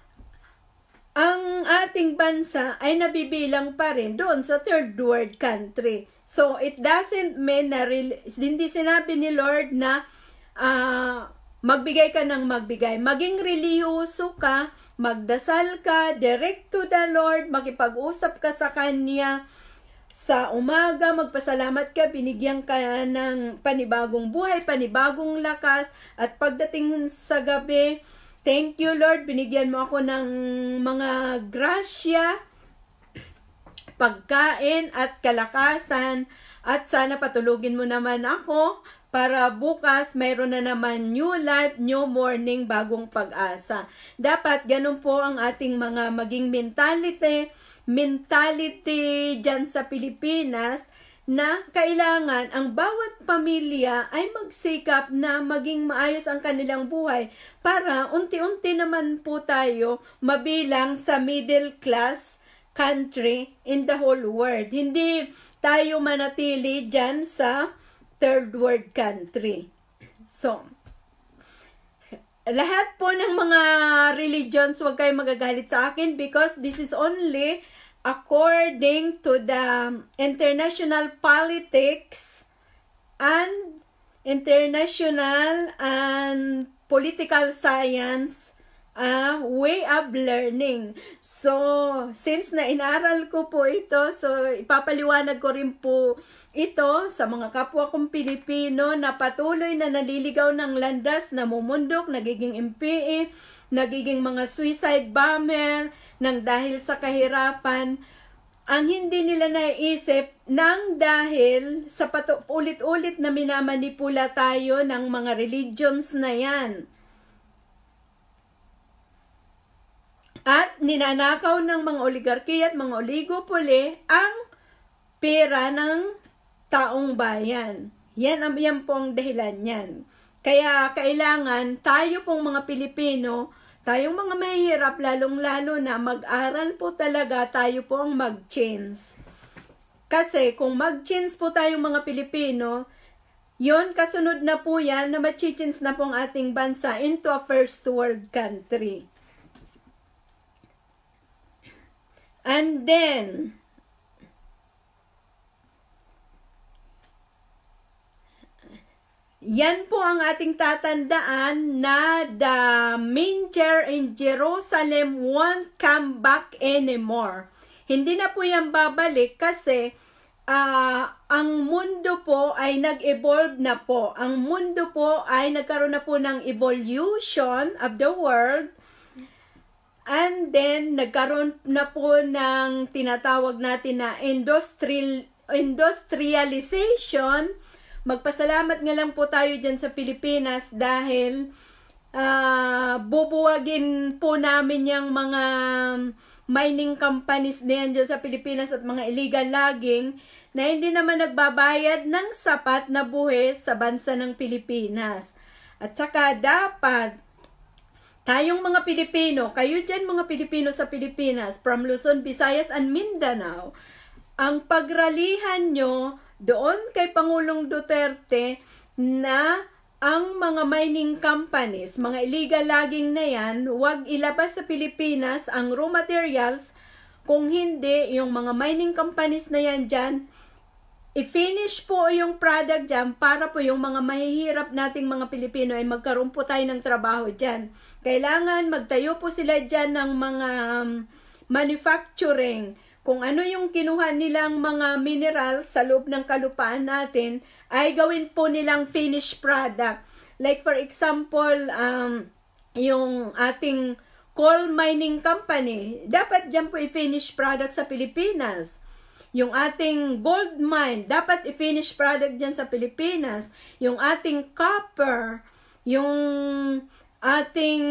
ang ating bansa ay nabibilang pa rin doon sa third world country. So, it doesn't mean na, hindi sinabi ni Lord na uh, magbigay ka ng magbigay. Maging reliyoso ka, magdasal ka, direct to the Lord, makipag-usap ka sa Kanya, sa umaga, magpasalamat ka, binigyan ka ng panibagong buhay, panibagong lakas, at pagdating sa gabi, thank you Lord, binigyan mo ako ng mga grasya, pagkain at kalakasan, at sana patulugin mo naman ako para bukas mayroon na naman new life, new morning, bagong pag-asa. Dapat ganun po ang ating mga maging mentality, mentality dyan sa Pilipinas, na kailangan ang bawat pamilya ay magsikap na maging maayos ang kanilang buhay para unti-unti naman po tayo mabilang sa middle class country in the whole world. Hindi tayo manatili dyan sa third world country. So, lahat po ng mga religions, huwag kayong magagalit sa akin because this is only according to the international politics and international and political science uh, way of learning. So, since na inaral ko po ito, so ipapaliwanag ko rin po ito sa mga kapwa kong Pilipino na patuloy na naliligaw ng landas, namumundok, nagiging M P A, nagiging mga suicide bomber nang dahil sa kahirapan. Ang hindi nila naiisip nang dahil sa ulit-ulit na minamanipula tayo ng mga religions na yan. At ninanakaw ng mga oligarkiya at mga oligopoli ang pera ng taong bayan. Yan, yan po ang dahilan yan. Kaya kailangan tayo pong mga Pilipino, tayong mga mahihirap, lalong-lalo na mag-aral po talaga, tayo po ang mag-change. Kasi kung mag-change po tayong mga Pilipino, yon kasunod na po yan na mag-change na po ang ating bansa into a first world country. And then, yan po ang ating tatandaan na the manger in Jerusalem won't come back anymore. Hindi na po yan babalik kasi uh, ang mundo po ay nag-evolve na po. Ang mundo po ay nagkaroon na po ng evolution of the world. And then, nagkaroon na po ng tinatawag natin na industrial, industrialization. Magpasalamat nga lang po tayo dyan sa Pilipinas dahil uh, bubuwagin po namin yung mga mining companies na yan dyan sa Pilipinas at mga illegal logging na hindi naman nagbabayad ng sapat na buwis sa bansa ng Pilipinas. At saka dapat tayong mga Pilipino, kayo dyan mga Pilipino sa Pilipinas, from Luzon, Visayas, and Mindanao, ang pagralihan nyo doon kay Pangulong Duterte na ang mga mining companies, mga illegal logging na yan, huwag ilabas sa Pilipinas ang raw materials, kung hindi, yung mga mining companies na yan dyan, i-finish po yung product dyan para po yung mga mahihirap nating mga Pilipino ay magkaroon po tayo ng trabaho dyan. Kailangan magtayo po sila dyan ng mga um, manufacturing. Kung ano yung kinuha nilang mga mineral sa loob ng kalupaan natin, ay gawin po nilang finished product. Like for example, um, yung ating coal mining company, dapat dyan po i-finish product sa Pilipinas. Yung ating gold mine, dapat i-finish product dyan sa Pilipinas. Yung ating copper, yung ating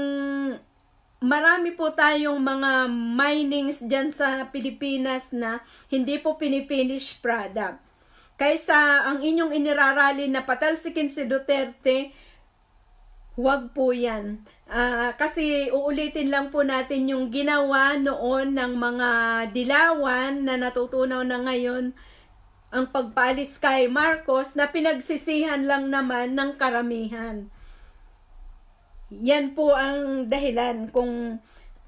marami po tayong mga minings dyan sa Pilipinas na hindi po pinifinish product. Kaysa ang inyong inirarali na patalsikin si Duterte, huwag po yan. Uh, kasi uulitin lang po natin yung ginawa noon ng mga dilawan na natutunaw na ngayon ang pagpaalis kay Marcos na pinagsisihan lang naman ng karamihan. Yan po ang dahilan kung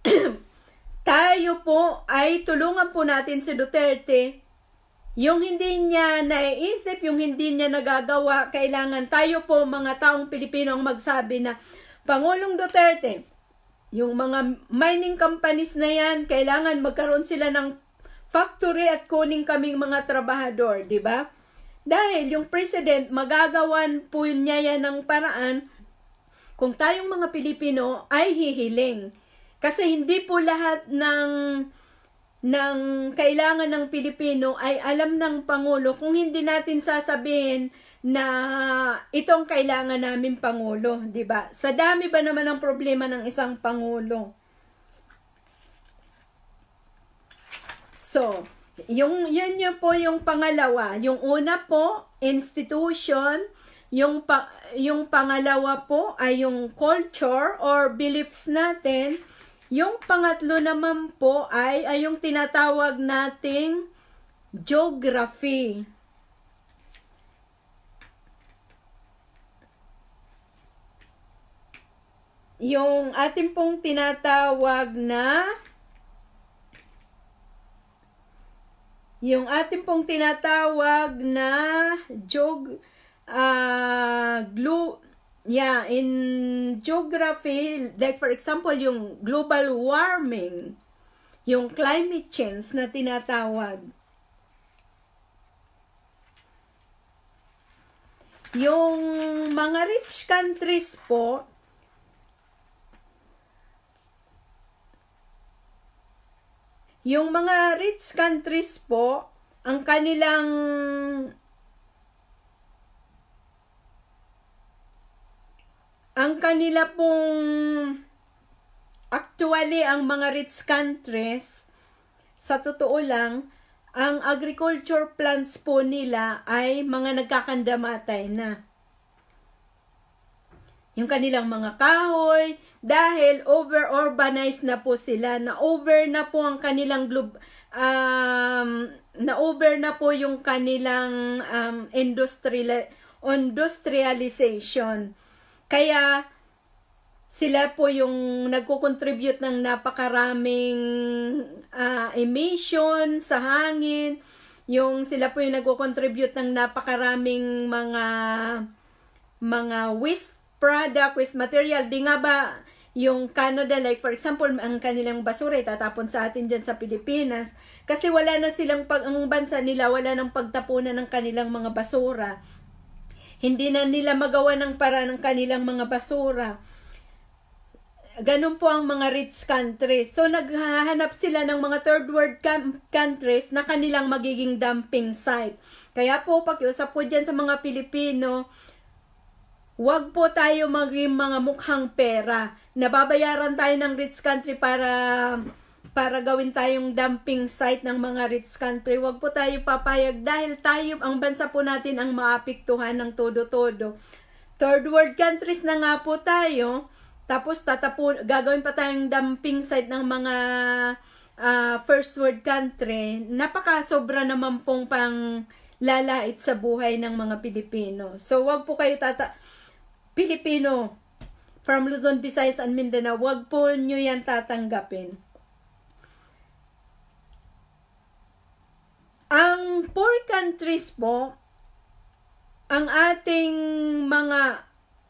tayo po ay tulungan po natin si Duterte. Yung hindi niya naiisip, yung hindi niya nagagawa, kailangan tayo po mga taong Pilipino ang magsabi na, Pangulong Duterte, yung mga mining companies na yan, kailangan magkaroon sila ng factory at kunin kaming mga trabahador, di ba? Dahil yung president, magagawan po niya yan ng paraan kung tayong mga Pilipino ay hihiling. Kasi hindi po lahat ng ng kailangan ng Pilipino ay alam ng Pangulo kung hindi natin sasabihin na itong kailangan namin Pangulo, di ba? Sa dami ba naman ang problema ng isang Pangulo? So, yung, yun yun po yung pangalawa. Yung una po, institution. Yung, pa, yung pangalawa po ay yung culture or beliefs natin. Yung pangatlo naman po ay, ay yung tinatawag nating geography. Yung ating pong tinatawag na yung ating pong tinatawag na geog uh, glo Yeah, in geography, like for example, yung global warming, yung climate change na tinatawag. Yung mga rich countries po, yung mga rich countries po, ang kanilang Ang kanila pong, actually, ang mga rich countries, sa totoo lang, ang agriculture plants po nila ay mga nagkakandamatay na. Yung kanilang mga kahoy, dahil over-urbanized na po sila, na-over na po ang kanilang globe, um, na-over na po yung kanilang um, industrial, industrialization. Kaya, sila po yung nagko-contribute ng napakaraming uh, emission sa hangin. Yung sila po yung nagko-contribute ng napakaraming mga mga waste product, waste material. Di nga ba yung Canada, like for example, ang kanilang basura itatapon sa atin dyan sa Pilipinas. Kasi wala na silang, pag, ang bansa nila, wala nang pagtapunan ng kanilang mga basura. Hindi na nila magawa ng paraan ng kanilang mga basura. Ganun po ang mga rich countries. So, naghahanap sila ng mga third world countries na kanilang magiging dumping site. Kaya po, pakiusap po dyan sa mga Pilipino, huwag po tayo maging mga mukhang pera. Nababayaran tayo ng rich country para para gawin tayong dumping site ng mga rich country. Huwag po tayo papayag dahil tayo, ang bansa po natin ang maapektuhan ng todo-todo. Third world countries na nga po tayo, tapos tatapo, gagawin pa tayong dumping site ng mga uh, first world country. Napaka-sobra naman pong pang lalait sa buhay ng mga Pilipino. So, wag po kayo tata... Pilipino from Luzon, Visayas, and Mindanao, wag po nyo yan tatanggapin. Ang poor countries po, ang ating mga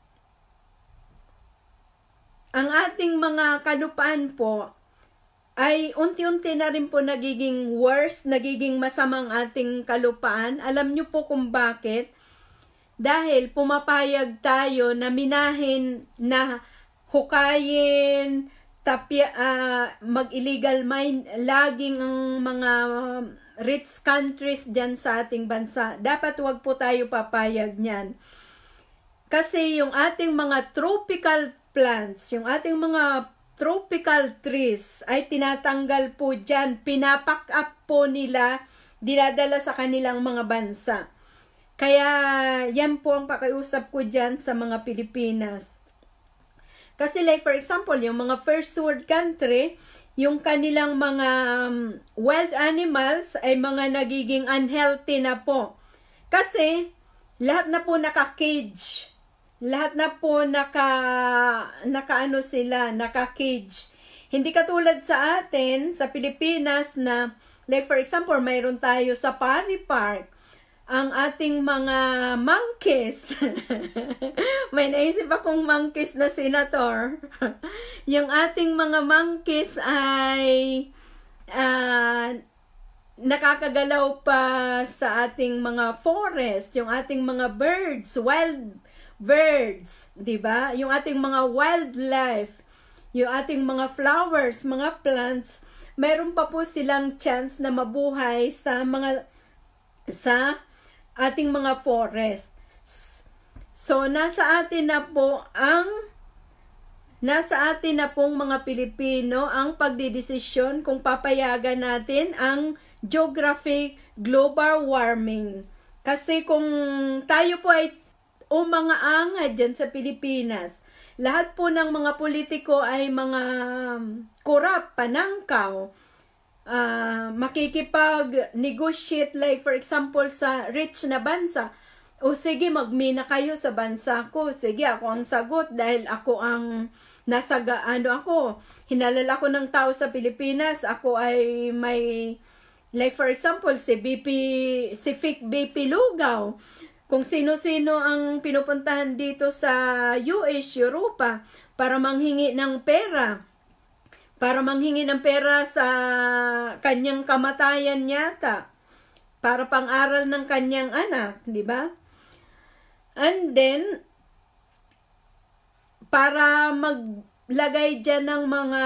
ang ating mga kalupaan po ay unti-unti na rin po nagiging worse, nagiging masamang ating kalupaan. Alam nyo po kung bakit? Dahil pumapayag tayo na minahin, na hukayin, tapya, uh, mag-illegal mine, laging ang mga rich countries dyan sa ating bansa. Dapat wag po tayo papayag niyan. Kasi yung ating mga tropical plants, yung ating mga tropical trees ay tinatanggal po dyan, pinapack up po nila, dinadala sa kanilang mga bansa. Kaya yan po ang pakiusap ko dyan sa mga Pilipinas. Kasi like for example, yung mga first world country, yung kanilang mga um, wild animals ay mga nagiging unhealthy na po. Kasi lahat na po naka-cage. Lahat na po naka, naka-ano sila, naka-cage. Hindi katulad sa atin, sa Pilipinas na, like for example, mayroon tayo sa Safari Park. Ang ating mga monkeys. May naisip akong monkeys na senator. Yung ating mga monkeys ay uh, nakakagalaw pa sa ating mga forest, yung ating mga birds, wild birds, di ba? Yung ating mga wildlife, yung ating mga flowers, mga plants, meron pa po silang chance na mabuhay sa mga sa ating mga forest. So nasa atin na po ang nasa atin na pong mga Pilipino ang pagdidesisyon kung papayagan natin ang geographic global warming. Kasi kung tayo po ay umangaanga dyan sa Pilipinas, lahat po ng mga politiko ay mga korap, panangkaw, uh, makikipag-negotiate, like for example sa rich na bansa, o sige, magmina kayo sa bansa ko, sige, ako ang sagot dahil ako ang nasa, ano ako, hinalala ko ng tao sa Pilipinas, ako ay may, like for example, si B P, si Vic B P Lugaw, kung sino-sino ang pinupuntahan dito sa U S, Europa, para manghingi ng pera, para manghingi ng pera sa kanyang kamatayan yata, para pang-aral ng kanyang anak, di ba? And then, para maglagay dyan ng mga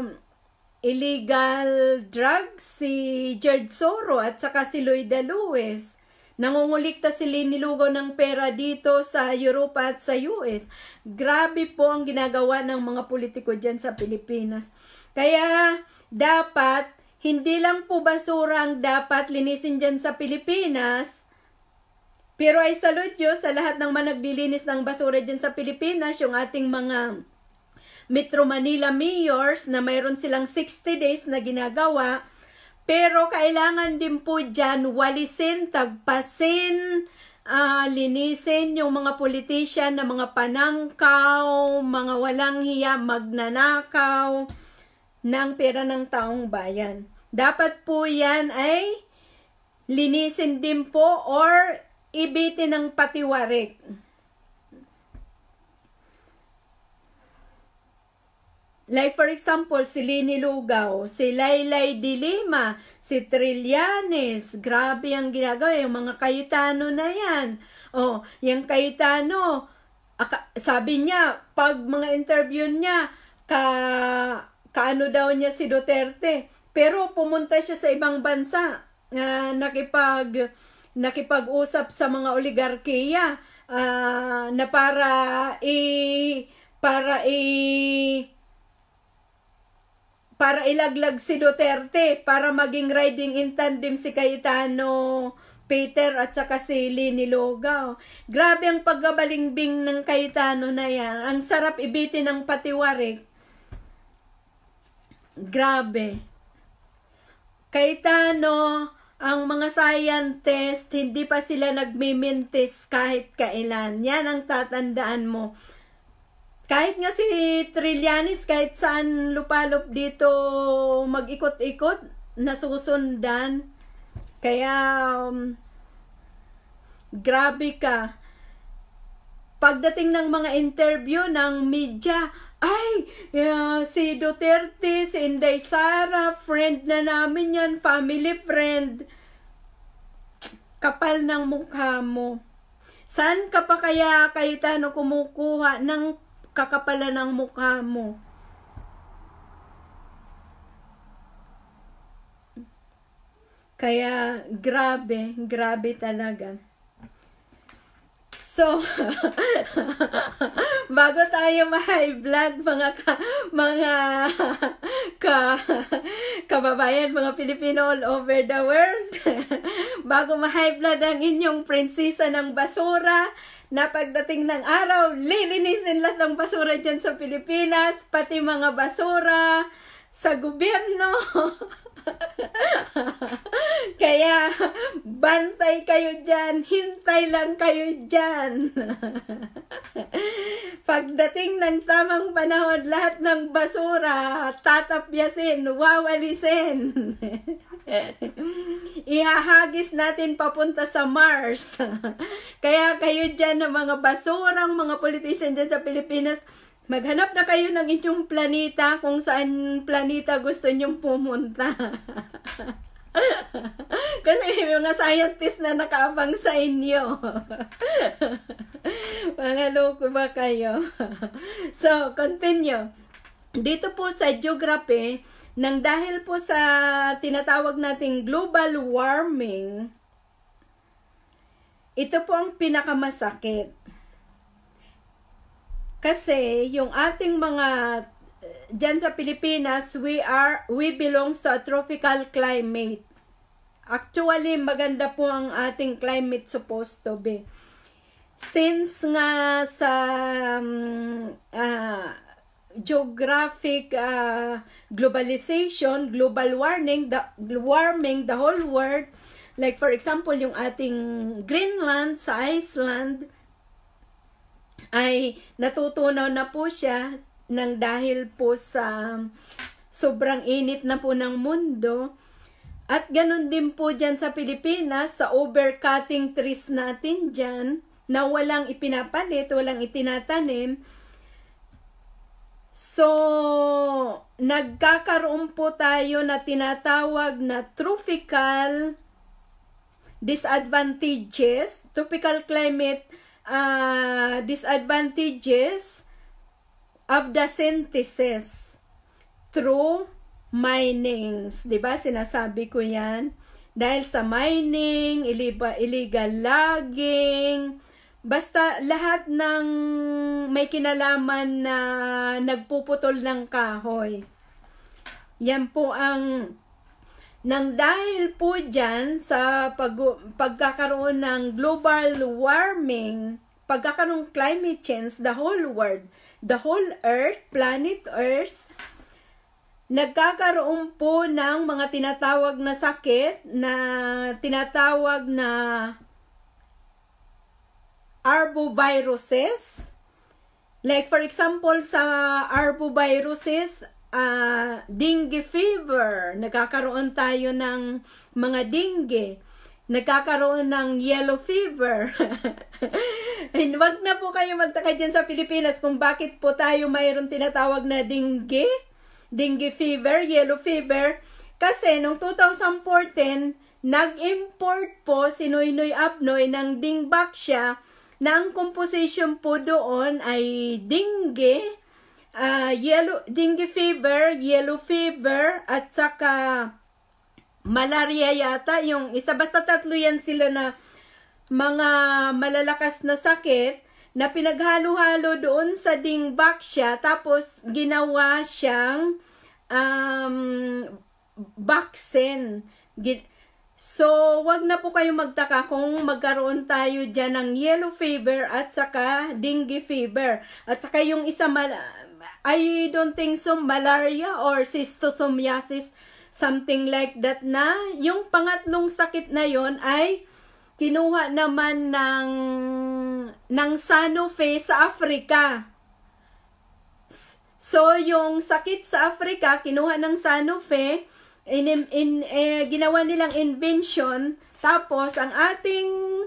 illegal drugs, si George Soros at saka si Lloyd Lewis. Nangungulikta si Lini Lugaw ng pera dito sa Europa at sa U S. Grabe po ang ginagawa ng mga politiko dyan sa Pilipinas. Kaya dapat, hindi lang po basura ang dapat linisin dyan sa Pilipinas, pero ay salute yun sa lahat ng managlilinis ng basura dyan sa Pilipinas, yung ating mga Metro Manila mayors na mayroon silang sixty days na ginagawa. Pero kailangan din po dyan walisin, tagpasin, uh, linisin yung mga politician na mga panangkaw, mga walang hiya, magnanakaw ng pera ng taong bayan. Dapat po yan ay linisin din po or ibitin ng patiwarik. Like for example, si Lini Lugaw, si Laylay de Lima, si Trillanes, grabe ang ginagawa, yung mga Cayetano na yan. Oh, yung Cayetano, sabi niya, pag mga interview niya, ka, kaano daw niya si Duterte, pero pumunta siya sa ibang bansa, uh, nakipag, nakipag-usap sa mga oligarkiya, uh, na para i, para i, para ilaglag si Duterte, para maging riding in tandem si Cayetano Peter at saka si Lini Lugaw. Grabe ang paggabalingbing ng Cayetano na yan. Ang sarap ibitin ng patiwarik. Grabe. Cayetano, ang mga scientist, hindi pa sila nagmimintis kahit kailan. Yan ang tatandaan mo. Kahit nga si Trillanes, kahit saan lupalop dito mag-ikot-ikot, nasusundan. Kaya, um, grabe ka. Pagdating ng mga interview ng media, ay, uh, si Duterte, si Inday Sara, friend na namin yan, family friend. Kapal ng mukha mo. Saan ka pa kaya, Cayetano, kumukuha ng kakapalan ng mukha mo? Kaya, grabe, grabe talaga. So, bago tayo ma-high blood, mga ka, mga ka, kababayan, mga Pilipino all over the world, bago ma-high blood ang inyong prinsesa ng basura, na pagdating ng araw, lilinisin lahat ng basura dyan sa Pilipinas, pati mga basura sa gobyerno. Kaya, bantay kayo dyan, hintay lang kayo dyan. Pagdating ng tamang panahon, lahat ng basura, tatapyasin, wawalisin. Ihahagis natin papunta sa Mars. Kaya kayo dyan na mga basurang mga politician dyan sa Pilipinas, maghanap na kayo ng inyong planeta kung saan planeta gusto nyong pumunta. Kasi may mga scientist na nakaabang sa inyo. Mga loko ba kayo? So, continue. Dito po sa geography, nang dahil po sa tinatawag nating global warming, ito po ang pinakamasakit. Kasi yung ating mga diyan sa Pilipinas, we are we belongs to a tropical climate. Actually, maganda po ang ating climate supposed to be. Since nga sa um, uh, geographic uh, globalization, global warming, the warming the whole world, like for example, yung ating Greenland sa Iceland, ay natutunaw na po siya nang dahil po sa sobrang init na po ng mundo. At ganun din po dyan sa Pilipinas, sa overcutting trees natin dyan, na walang ipinapalit, walang itinatanim. So, nagkakaroon po tayo na tinatawag na tropical disadvantages, tropical climate uh, disadvantages of the synthesis through minings. Diba? Sinasabi ko yan. Dahil sa mining, illegal logging, basta lahat ng may kinalaman na nagpuputol ng kahoy. Yan po ang nang dahil po dyan sa pag, pagkakaroon ng global warming, pagkakaroon ng climate change, the whole world, the whole earth, planet earth, nagkakaroon po ng mga tinatawag na sakit na tinatawag na arboviruses. Like for example, sa arboviruses, uh, dengue fever, nagkakaroon tayo ng mga dengue, nagkakaroon ng yellow fever. And wag na po kayo magtaka dyan sa Pilipinas kung bakit po tayo mayroon tinatawag na dengue, dengue fever, yellow fever. Kasi noong two thousand fourteen, nag-import po si Noynoy Abnoy ng Dingbaxia na ang composition po doon ay dengue, uh, yellow, dengue fever, yellow fever, at saka malaria yata. Yung isa, basta tatlo yan sila na mga malalakas na sakit na pinaghalo-halo doon sa Dingbaxia, tapos ginawa siyang um, vaccine. So, wag na po kayong magtaka kung magkaroon tayo dyan ng yellow fever at saka dengue fever. At saka yung isa, I don't think so, malaria or schistosomiasis, something like that na. Yung pangatlong sakit na yon ay kinuha naman ng, ng Sanofi sa Africa. So, yung sakit sa Africa, kinuha ng Sanofi, in, in, in, eh, ginawa nilang invention, tapos ang ating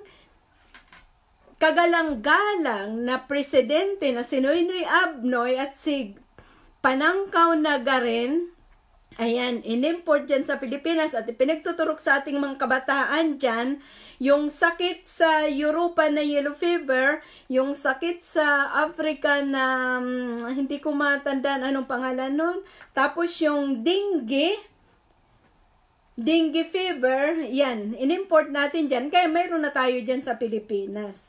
kagalang-galang na presidente na si Noynoy Abnoy at si Panangkaw Nagarin, ayan, inimport dyan sa Pilipinas at pinagtuturok sa ating mga kabataan dyan, yung sakit sa Europa na yellow fever, yung sakit sa Africa na um, hindi ko matandaan anong pangalan nun, tapos yung dengue, dengue fever, yan, inimport natin dyan, kaya mayroon na tayo dyan sa Pilipinas.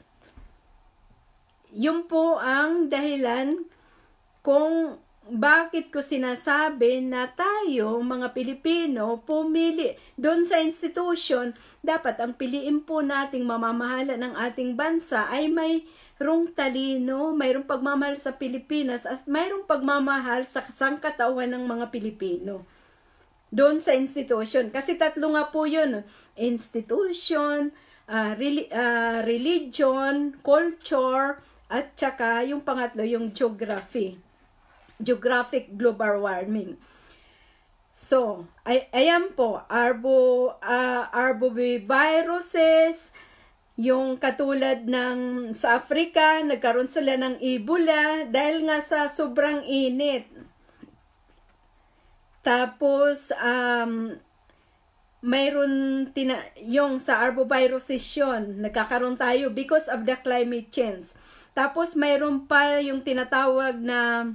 Yun po ang dahilan kung bakit ko sinasabi na tayo, mga Pilipino, pumili doon sa institution, dapat ang piliin po nating mamamahala ng ating bansa ay mayroong talino, mayroong pagmamahal sa Pilipinas, at mayroong pagmamahal sa sangkatawan ng mga Pilipino. Doon sa institution. Kasi tatlo nga po yun. Institution, uh, re- uh, religion, culture, at saka yung pangatlo, yung geography. Geographic global warming. So, ay, ayan po, arbo, uh, arboviruses, yung katulad ng sa Africa, nagkaroon sila ng Ebola dahil nga sa sobrang init. Tapos, um, mayroon tina, yung sa arboviruses yun, nagkakaroon tayo because of the climate change. Tapos mayroon pa yung tinatawag na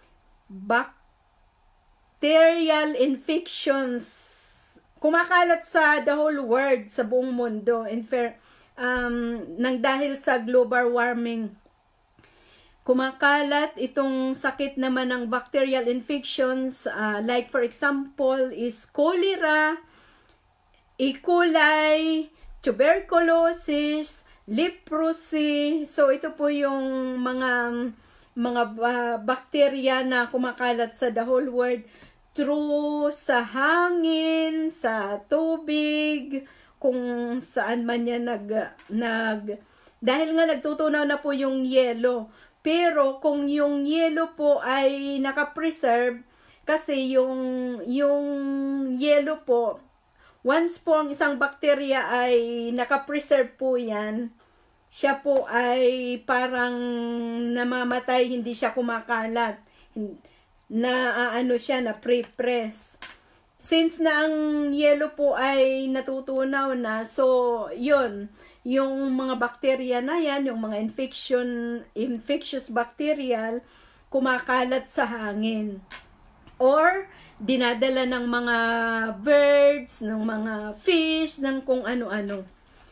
bacterial infections, kumakalat sa the whole world, sa buong mundo, infer, um, nang dahil sa global warming. Kumakalat itong sakit naman ng bacterial infections, uh, like for example is cholera, E. coli, tuberculosis, leprosy. So ito po yung mga mga uh, bacteria na kumakalat sa the whole world through sa hangin, sa tubig, kung saan man yan nag nag dahil nga nagtutunaw na po yung yelo. Pero kung yung yelo po ay naka-preserve, kasi yung yung yelo po, once po ang isang bakterya ay naka-preserve po yan, siya po ay parang namamatay, hindi siya kumakalat. Na ano siya, na pre-press. Since na ang yelo po ay natutunaw na, so yun, yung mga bakterya na yan, yung mga infection, infectious bacterial, kumakalat sa hangin. Or dinadala ng mga birds, ng mga fish, ng kung ano-ano.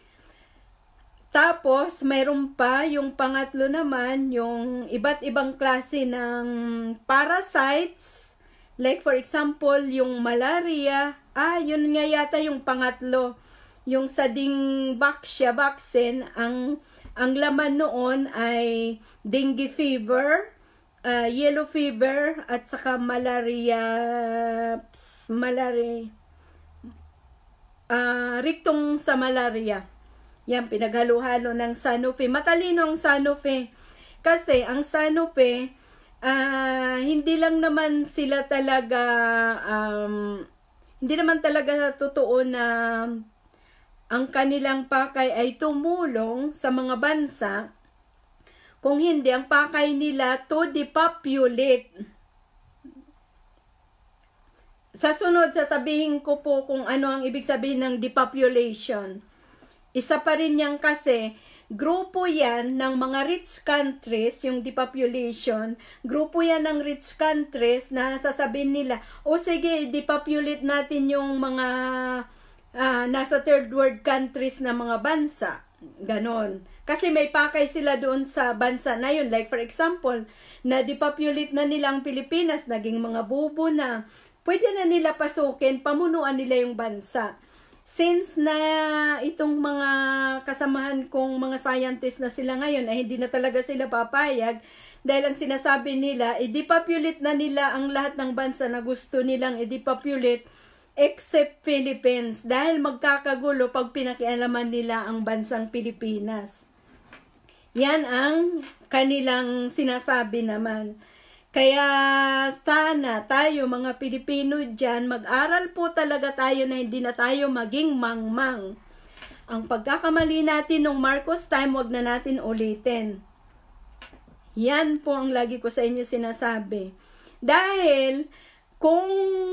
Tapos, mayroon pa yung pangatlo naman, yung iba't ibang klase ng parasites. Like for example, yung malaria. Ah, yun nga yata yung pangatlo. Yung sa Dingbaxia vaccine, ang, ang laman noon ay dengue fever, Uh, yellow fever, at saka malaria, malaria, uh, riktong sa malaria. Yan, pinaghalo-halo ng Sanofi. Matalino ang Sanofi. Kasi ang Sanofi, uh, hindi lang naman sila talaga, um, hindi naman talaga totoo na ang kanilang pakay ay tumulong sa mga bansa. Kung hindi, ang pakay nila to depopulate. Sa sunod, sasabihin ko po kung ano ang ibig sabihin ng depopulation. Isa pa rin yan kasi, grupo yan ng mga rich countries, yung depopulation, grupo yan ng rich countries na sasabihin nila, o sige, depopulate natin yung mga uh, nasa third world countries na mga bansa. Ganon. Kasi may pakay sila doon sa bansa na yun. Like for example, na depopulate na nila ang Pilipinas, naging mga bubo na, pwede na nila pasukin, pamunuan nila yung bansa. Since na itong mga kasamahan kong mga scientist na sila ngayon, ay hindi na talaga sila papayag, dahil ang sinasabi nila, i-depopulate na nila ang lahat ng bansa na gusto nilang i-depopulate, except Philippines, dahil magkakagulo pag pinakialaman nila ang bansang Pilipinas. Yan ang kanilang sinasabi naman. Kaya sana tayo mga Pilipino dyan, mag-aral po talaga tayo na hindi na tayo maging mangmang. Ang pagkakamali natin nung Marcos time, wag na natin ulitin. Yan po ang lagi ko sa inyo sinasabi. Dahil kung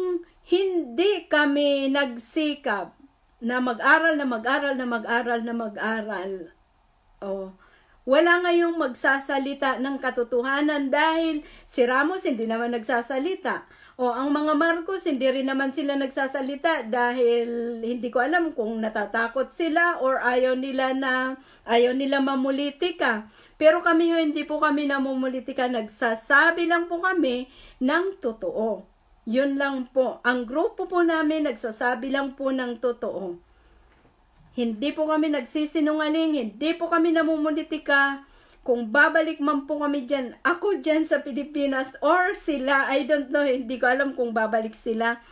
hindi kami nagsikap na mag-aral na mag-aral na mag-aral na mag-aral. Oh, wala ngayong magsasalita ng katotohanan dahil si Ramos hindi naman nagsasalita. O ang mga Marcos hindi rin naman sila nagsasalita dahil hindi ko alam kung natatakot sila or ayaw nila na ayaw nila mamulitika. Pero kami hindi po kami namumulitika, nagsasabi lang po kami ng totoo. Yun lang po. Ang grupo po namin nagsasabi lang po ng totoo. Hindi po kami nagsisinungaling, hindi po kami namumulitika. Kung babalik man po kami dyan, ako dyan sa Pilipinas or sila, I don't know, hindi ko alam kung babalik sila.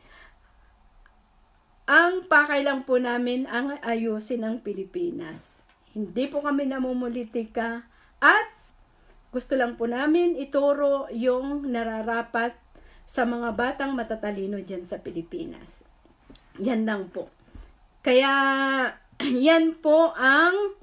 Ang pakay lang po namin ang ayusin ng Pilipinas. Hindi po kami namumulitika at gusto lang po namin ituro yung nararapat sa mga batang matatalino dyan sa Pilipinas. Yan lang po. Kaya, yan po ang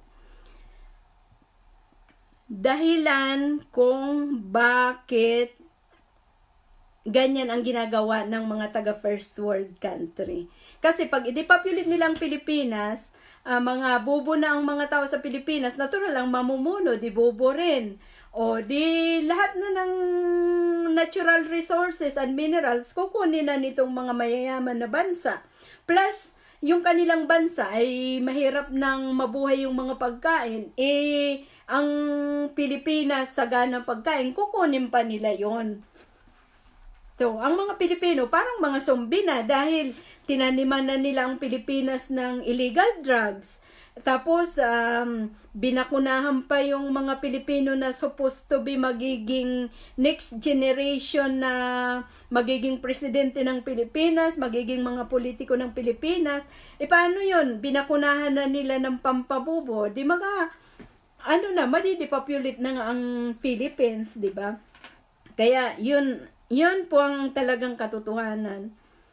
dahilan kung bakit ganyan ang ginagawa ng mga taga first world country. Kasi pag i-depopulate nilang Pilipinas, uh, mga bobo na ang mga tao sa Pilipinas, natural lang mamumuno, di bobo rin. O di lahat na ng natural resources and minerals kukunin na nitong mga mayayaman na bansa. Plus, yung kanilang bansa ay mahirap nang mabuhay yung mga pagkain. Eh, ang Pilipinas sagana pagkain, kukunin pa nila yon. So, ang mga Pilipino parang mga zombie na dahil tinaniman na nila ang Pilipinas ng illegal drugs. Tapos, um, binakunahan pa yung mga Pilipino na supposed to be magiging next generation na magiging presidente ng Pilipinas, magiging mga politiko ng Pilipinas. E paano yun? Binakunahan na nila ng pampabubo. Di maga, ano na, madidepopulate na nga ang Philippines, di ba? Kaya, yun, yun po ang talagang katotohanan.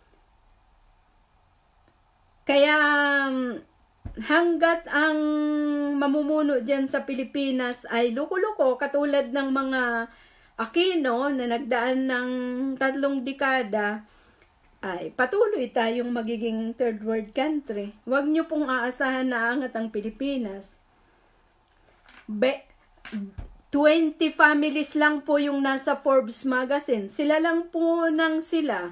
Kaya, hanggat ang mamumuno dyan sa Pilipinas ay loko-loko, katulad ng mga Aquino na nagdaan ng tatlong dekada, ay patuloy tayong magiging third world country. Huwag nyo pong aasahan na angat ang Pilipinas. Be twenty families lang po yung nasa Forbes magazine. Sila lang po nang sila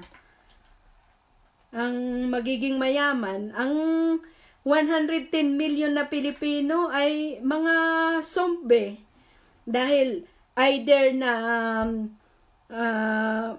ang magiging mayaman. Ang one hundred ten million na Pilipino ay mga zombie. Dahil either na um, uh,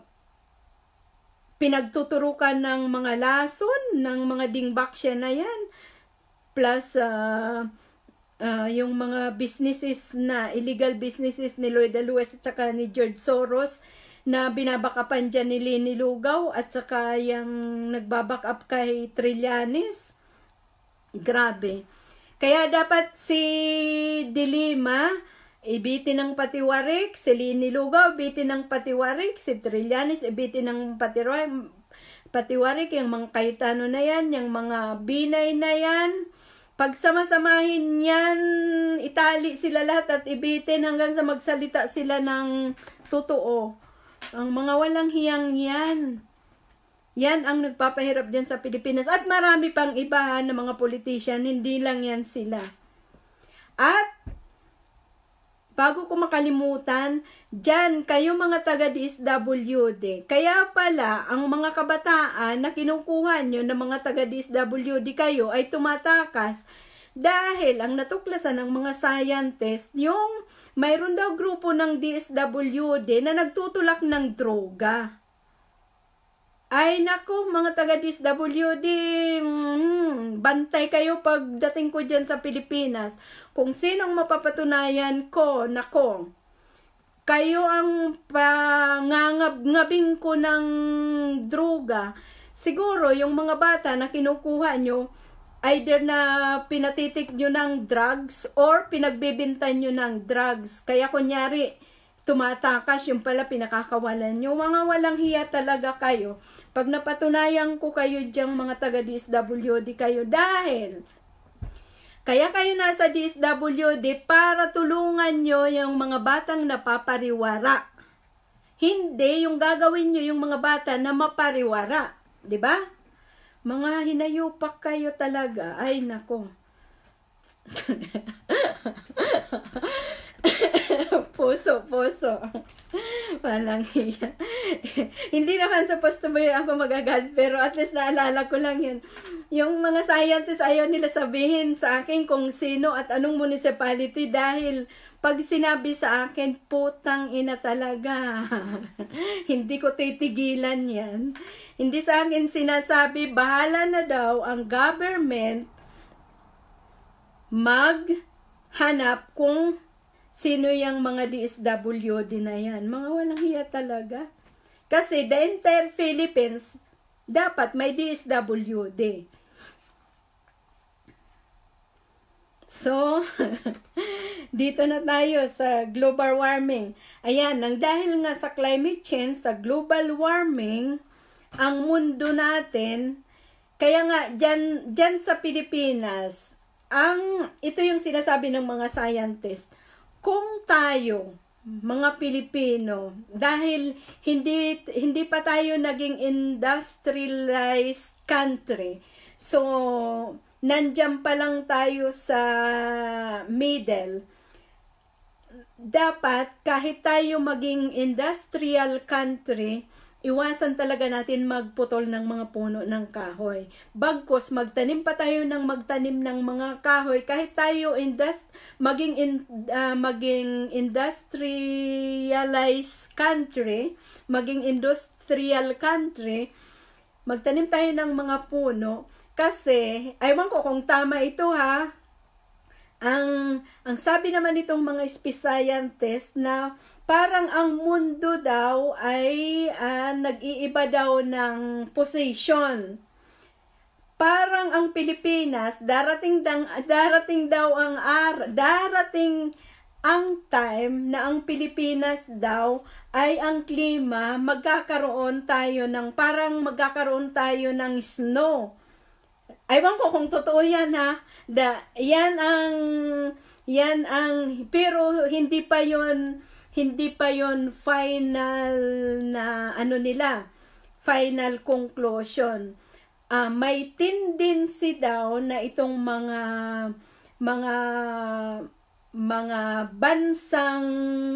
pinagtuturukan ng mga lason, ng mga dingbaksya na yan, plus uh, uh, yung mga businesses na, illegal businesses ni Lloyd Lewis at saka ni George Soros, na binabakapan dyan ni Lini Lugaw at saka yung nagbaback up kay Trillanes. Grabe. Kaya dapat si Dilima ibitin ng patiwarik, si Lini Lugaw ibitin ng patiwarik, si Trillanes ibitin ng patiwarik, patiwarik yung mga Cayetano na yan, yung mga Binay na yan. Pag sama-samahin yan, itali sila lahat at ibitin hanggang sa magsalita sila ng totoo. Ang mga walang hiyang yan. Yan ang nagpapahirap dyan sa Pilipinas. At marami pang iba na mga politician, hindi lang yan sila. At, bago ko makalimutan, dyan, kayo mga taga-D S W D, kaya pala, ang mga kabataan na kinukuha nyo ng mga taga-D S W D kayo ay tumatakas dahil ang natuklasan ng mga scientist, yung mayroon daw grupo ng D S W D na nagtutulak ng droga. Ay nako, mga taga-D S W D, mm, bantay kayo pagdating ko dyan sa Pilipinas. Kung sinong mapapatunayan ko, nako, kayo ang pangangab-ngabing ko ng droga. Siguro, yung mga bata na kinukuha nyo, either na pinatitik nyo ng drugs or pinagbibintan nyo ng drugs. Kaya kunyari, tumatakas, yung pala pinakakawalan nyo. Mga walang hiya talaga kayo. Pag napatunayan ko kayo dyang mga taga-D S W D kayo dahil kaya kayo nasa D S W D para tulungan nyo yung mga batang napapariwara. Hindi yung gagawin nyo yung mga bata na mapariwara. Diba? Mga hinayupak kayo talaga. Ay, nako. Puso, puso. Walang hiya. Hindi naman supposed to be ako magagad, pero at least naalala ko lang yun. Yung mga scientists ayaw nila sabihin sa akin kung sino at anong municipality dahil pag sinabi sa akin, putang ina talaga. Hindi ko titigilan yan. Hindi sa akin sinasabi, bahala na daw ang government maghanap kung sino yung mga D S W D na yan. Mga walang hiya talaga. Kasi the entire Philippines, dapat may D S W D. So, dito na tayo sa global warming. Ayan, nang dahil nga sa climate change, sa global warming, ang mundo natin, kaya nga, dyan, dyan sa Pilipinas, ang, ito yung sinasabi ng mga scientist, kung tayo, mga Pilipino, dahil hindi hindi pa tayo naging industrialized country. So, nandiyan pa lang tayo sa middle. Dapat kahit tayo maging industrial country, iwasan talaga natin magputol ng mga puno ng kahoy. Bagkus magtanim pa tayo ng magtanim ng mga kahoy, kahit tayo indust maging in, uh, maging industrialized country, maging industrial country, magtanim tayo ng mga puno kasi aywan ko kung tama ito ha. Ang ang sabi naman nitong mga scientists na parang ang mundo daw ay uh, nag-iiba daw ng position. Parang ang Pilipinas, darating dang darating daw ang ar, darating ang time na ang Pilipinas daw ay ang klima, magkakaroon tayo ng parang magkakaroon tayo ng snow. Aywan ko kung totoo yan ha. Da, yan ang yan ang pero hindi pa yon hindi pa yon final na ano nila, final conclusion. Uh, may tendency daw na itong mga mga mga bansang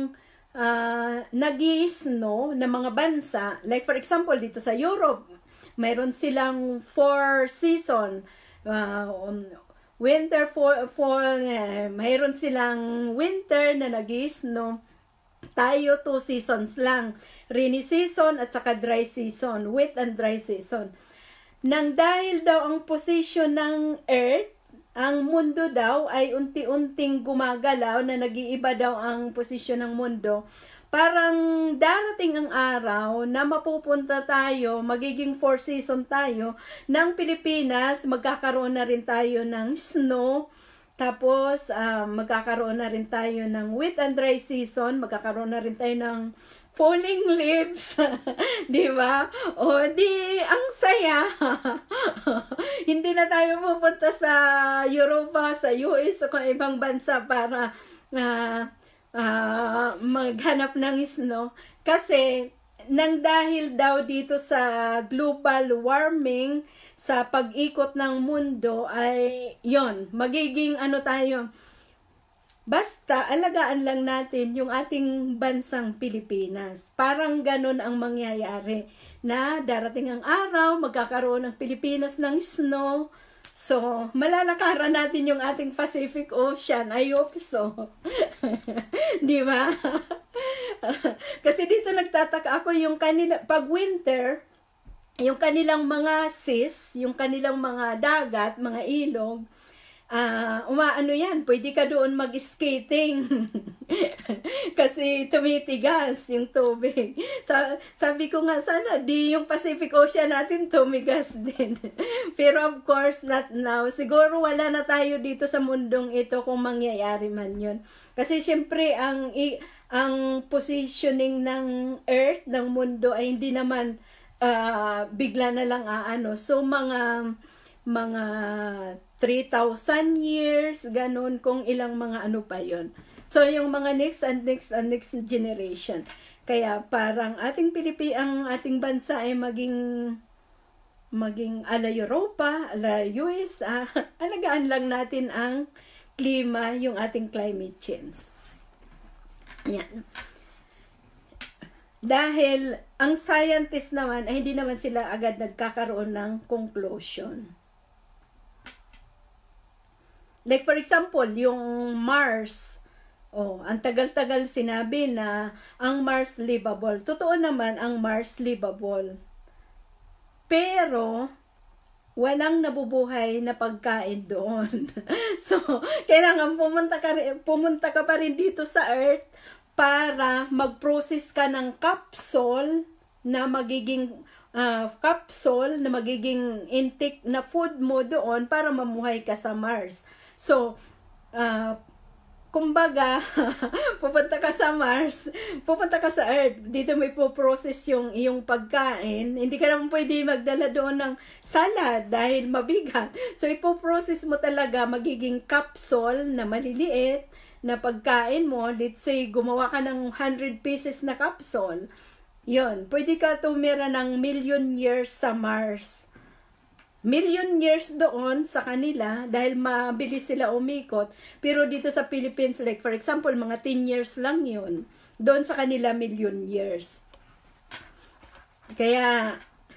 uh, nag-i-snow na mga bansa, like for example dito sa Europe, mayroon silang four season, uh, um, winter, fall, fall eh, mayroon silang winter na nag-i-snow. Tayo two seasons lang, rainy season at saka dry season, wet and dry season. Nang dahil daw ang position ng Earth, ang mundo daw ay unti-unting gumagalaw, na nag-iiba daw ang posisyon ng mundo. Parang darating ang araw na mapupunta tayo, magiging four season tayo ng Pilipinas, magkakaroon na rin tayo ng snow, tapos uh, magkakaroon na rin tayo ng wet and dry season, magkakaroon na rin tayo ng falling leaves, di ba? O di, ang saya. Hindi na tayo pupunta sa Europa, sa U S, o kung ibang bansa para uh, uh, maghanap ng snow. Kasi, nang dahil daw dito sa global warming, sa pag-ikot ng mundo, ay yon, magiging ano tayo, basta alagaan lang natin yung ating bansang Pilipinas. Parang ganun ang mangyayari, na darating ang araw, magkakaroon ng Pilipinas ng snow. So, malalakaran natin yung ating Pacific Ocean. I hope so. Di ba? Kasi dito nagtataka ako, yung kanila, pag winter, yung kanilang mga seas, yung kanilang mga dagat, mga ilog, Uh, umaano yan, pwede ka doon mag-skating kasi tumitigas yung tubig. Sa, sabi ko nga, sana di yung Pacific Ocean natin tumigas din. Pero of course, not now. Siguro wala na tayo dito sa mundong ito kung mangyayari man yun. Kasi syempre, ang, ang positioning ng Earth, ng mundo, ay hindi naman uh, bigla na lang aano. So, mga mga three thousand years, ganun, kung ilang mga ano pa yon. So, yung mga next and next and next generation. Kaya parang ating Pilipi, ang ating bansa ay maging maging ala Europa, ala U S, ah, alagaan lang natin ang klima, yung ating climate change. Yan. Dahil ang scientist naman ay hindi naman sila agad nagkakaroon ng conclusion. Like for example, yung Mars. Oh, ang tagal-tagal sinabi na ang Mars livable. Totoo naman ang Mars livable. Pero walang nabubuhay na pagkain doon. So, kailangan pumunta ka, pumunta ka pa rin dito sa Earth para mag-process ka ng capsule na magiging uh, capsule na magiging intake na food mo doon para mamuhay ka sa Mars. So, uh, kumbaga, pupunta ka sa Mars, pupunta ka sa Earth, dito may po-process yung iyong pagkain. Hindi ka naman pwede magdala doon ng salad dahil mabigat. So, ipo-process mo talaga, magiging capsule na maliliit na pagkain mo, let's say, gumawa ka ng one hundred pieces na capsule, yun, pwede ka tumira ng million years sa Mars. Million years doon sa kanila dahil mabilis sila umikot. Pero dito sa Philippines, like for example, mga ten years lang yun. Doon sa kanila, million years. Kaya,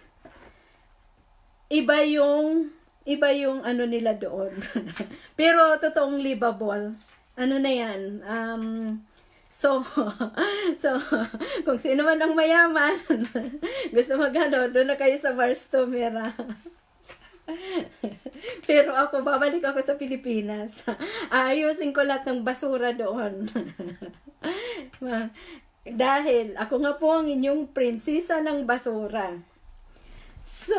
iba yung, iba yung ano nila doon. Pero, totoong livable. Ano na yan? Um, so, so, kung sino man ang mayaman, gusto magano, doon na kayo sa Mars tumira. Pero ako, babalik ako sa Pilipinas. Ayusin ko lahat ng basura doon. Dahil ako nga po ang inyong prinsesa ng basura. So,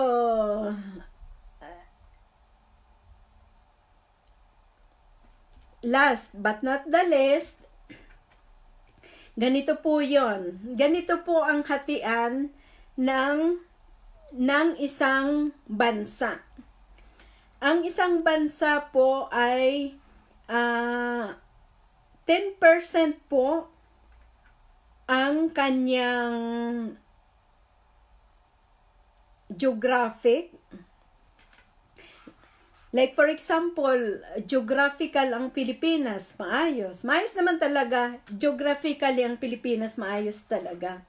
last but not the least, ganito po yon. Ganito po ang hatian ng ng isang bansa. Ang isang bansa po ay uh, ten percent po ang kanyang geographic. Like for example, geographical ang Pilipinas, maayos. Maayos naman talaga, geographically ang Pilipinas, maayos talaga.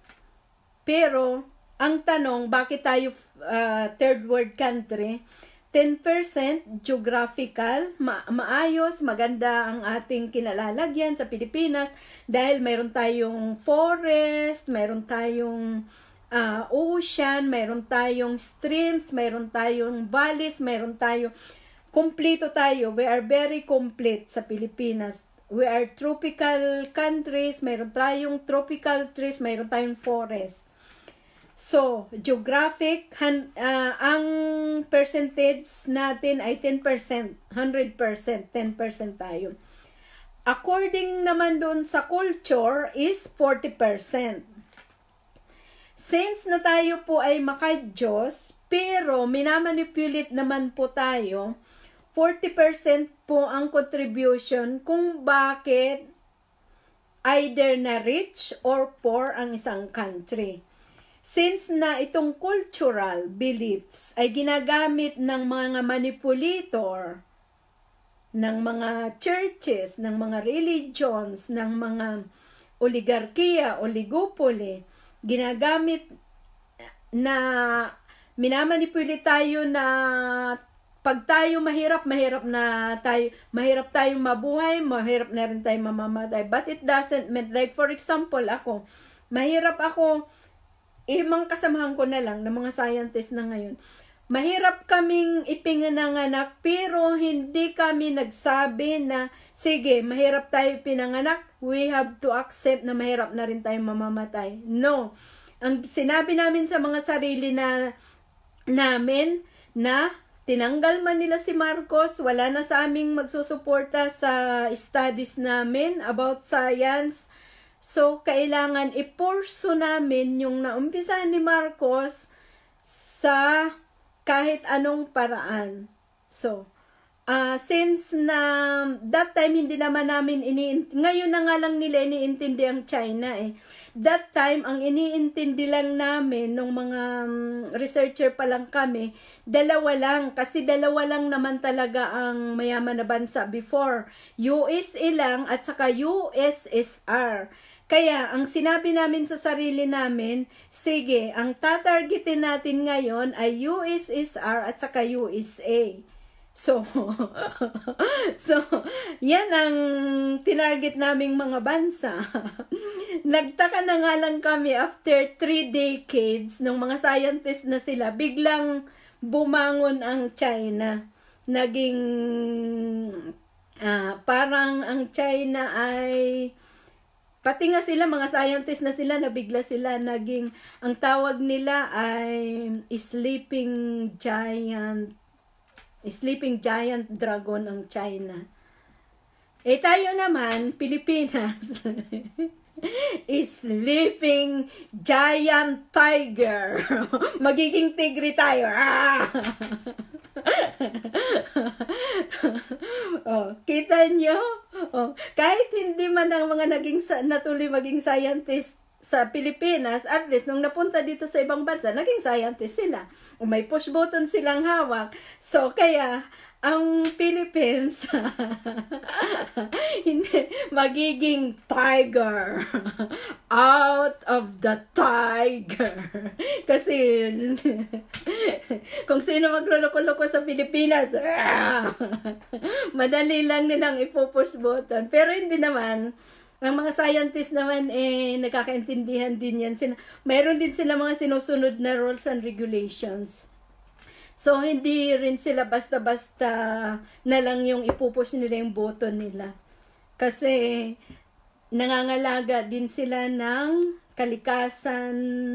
Pero, ang tanong, bakit tayo uh, third world country? ten percent geographical, ma maayos, maganda ang ating kinalalagyan sa Pilipinas dahil mayroon tayong forest, mayroon tayong uh, ocean, mayroon tayong streams, mayroon tayong valleys, mayroon tayong, kumpleto tayo. We are very complete sa Pilipinas. We are tropical countries, mayroon tayong tropical trees, mayroon tayong forest. So, geographic, han, uh, ang percentage natin ay ten percent, one hundred percent, ten percent tayo. According naman doon sa culture is forty percent. Since na tayo po ay maka-Diyos, pero minamanipulate naman po tayo, forty percent po ang contribution kung bakit either na rich or poor ang isang country. Since na itong cultural beliefs ay ginagamit ng mga manipulator, ng mga churches, ng mga religions, ng mga oligarkiya, oligopoly, ginagamit na minamanipulate tayo na pag tayo mahirap, mahirap na tayo, mahirap tayong mabuhay, mahirap na rin tayong mamamatay. But it doesn't mean, like for example, ako, mahirap ako, eh, mga kasamahan ko na lang ng mga scientist na ngayon. Mahirap kaming ipinanganak pero hindi kami nagsabi na sige, mahirap tayo pinanganak, we have to accept na mahirap na rin tayong mamamatay. No. Ang sinabi namin sa mga sarili na namin na tinanggal man nila si Marcos, wala na sa aming magsusuporta sa studies namin about science. So, kailangan ipurso namin yung naumpisahan ni Marcos sa kahit anong paraan. So, uh, since na that time hindi naman namin iniintindi, ngayon na nga lang nila iniintindi ang China eh. That time, ang iniintindi lang namin nung mga um, researcher pa lang kami, dalawa lang. Kasi dalawa lang naman talaga ang mayaman na bansa before. U S A lang at saka U S S R. Kaya, ang sinabi namin sa sarili namin, sige, ang tatargetin natin ngayon ay U S S R at saka U S A. So, so, yan ang tinarget naming mga bansa. Nagtaka na nga lang kami after three decades, nung mga scientists na sila, biglang bumangon ang China. Naging, uh, parang ang China ay, pati nga sila, mga scientists na sila, nabigla sila, naging, ang tawag nila ay sleeping giant, sleeping giant dragon ang China. Eh tayo naman, Pilipinas, sleeping giant tiger. Magiging tigre tayo. Ah! Oh, kita nyo? Oh, kahit hindi man ang mga naging sa, natuloy maging scientist sa Pilipinas, at least nung napunta dito sa ibang bansa, naging scientist sila. O may push button silang hawak. So, kaya, ang Philippines, hindi, magiging tiger. Out of the tiger. Kasi, kung sino magluloko-loko sa Pilipinas, madali lang nilang ipo-push button. Pero hindi naman, ang mga scientists naman, eh, nakakaintindihan din yan. Sina, mayroon din sila mga sinusunod na rules and regulations. So, hindi rin sila basta-basta na lang yung ipupush nila yung button nila. Kasi, nangangalaga din sila ng kalikasan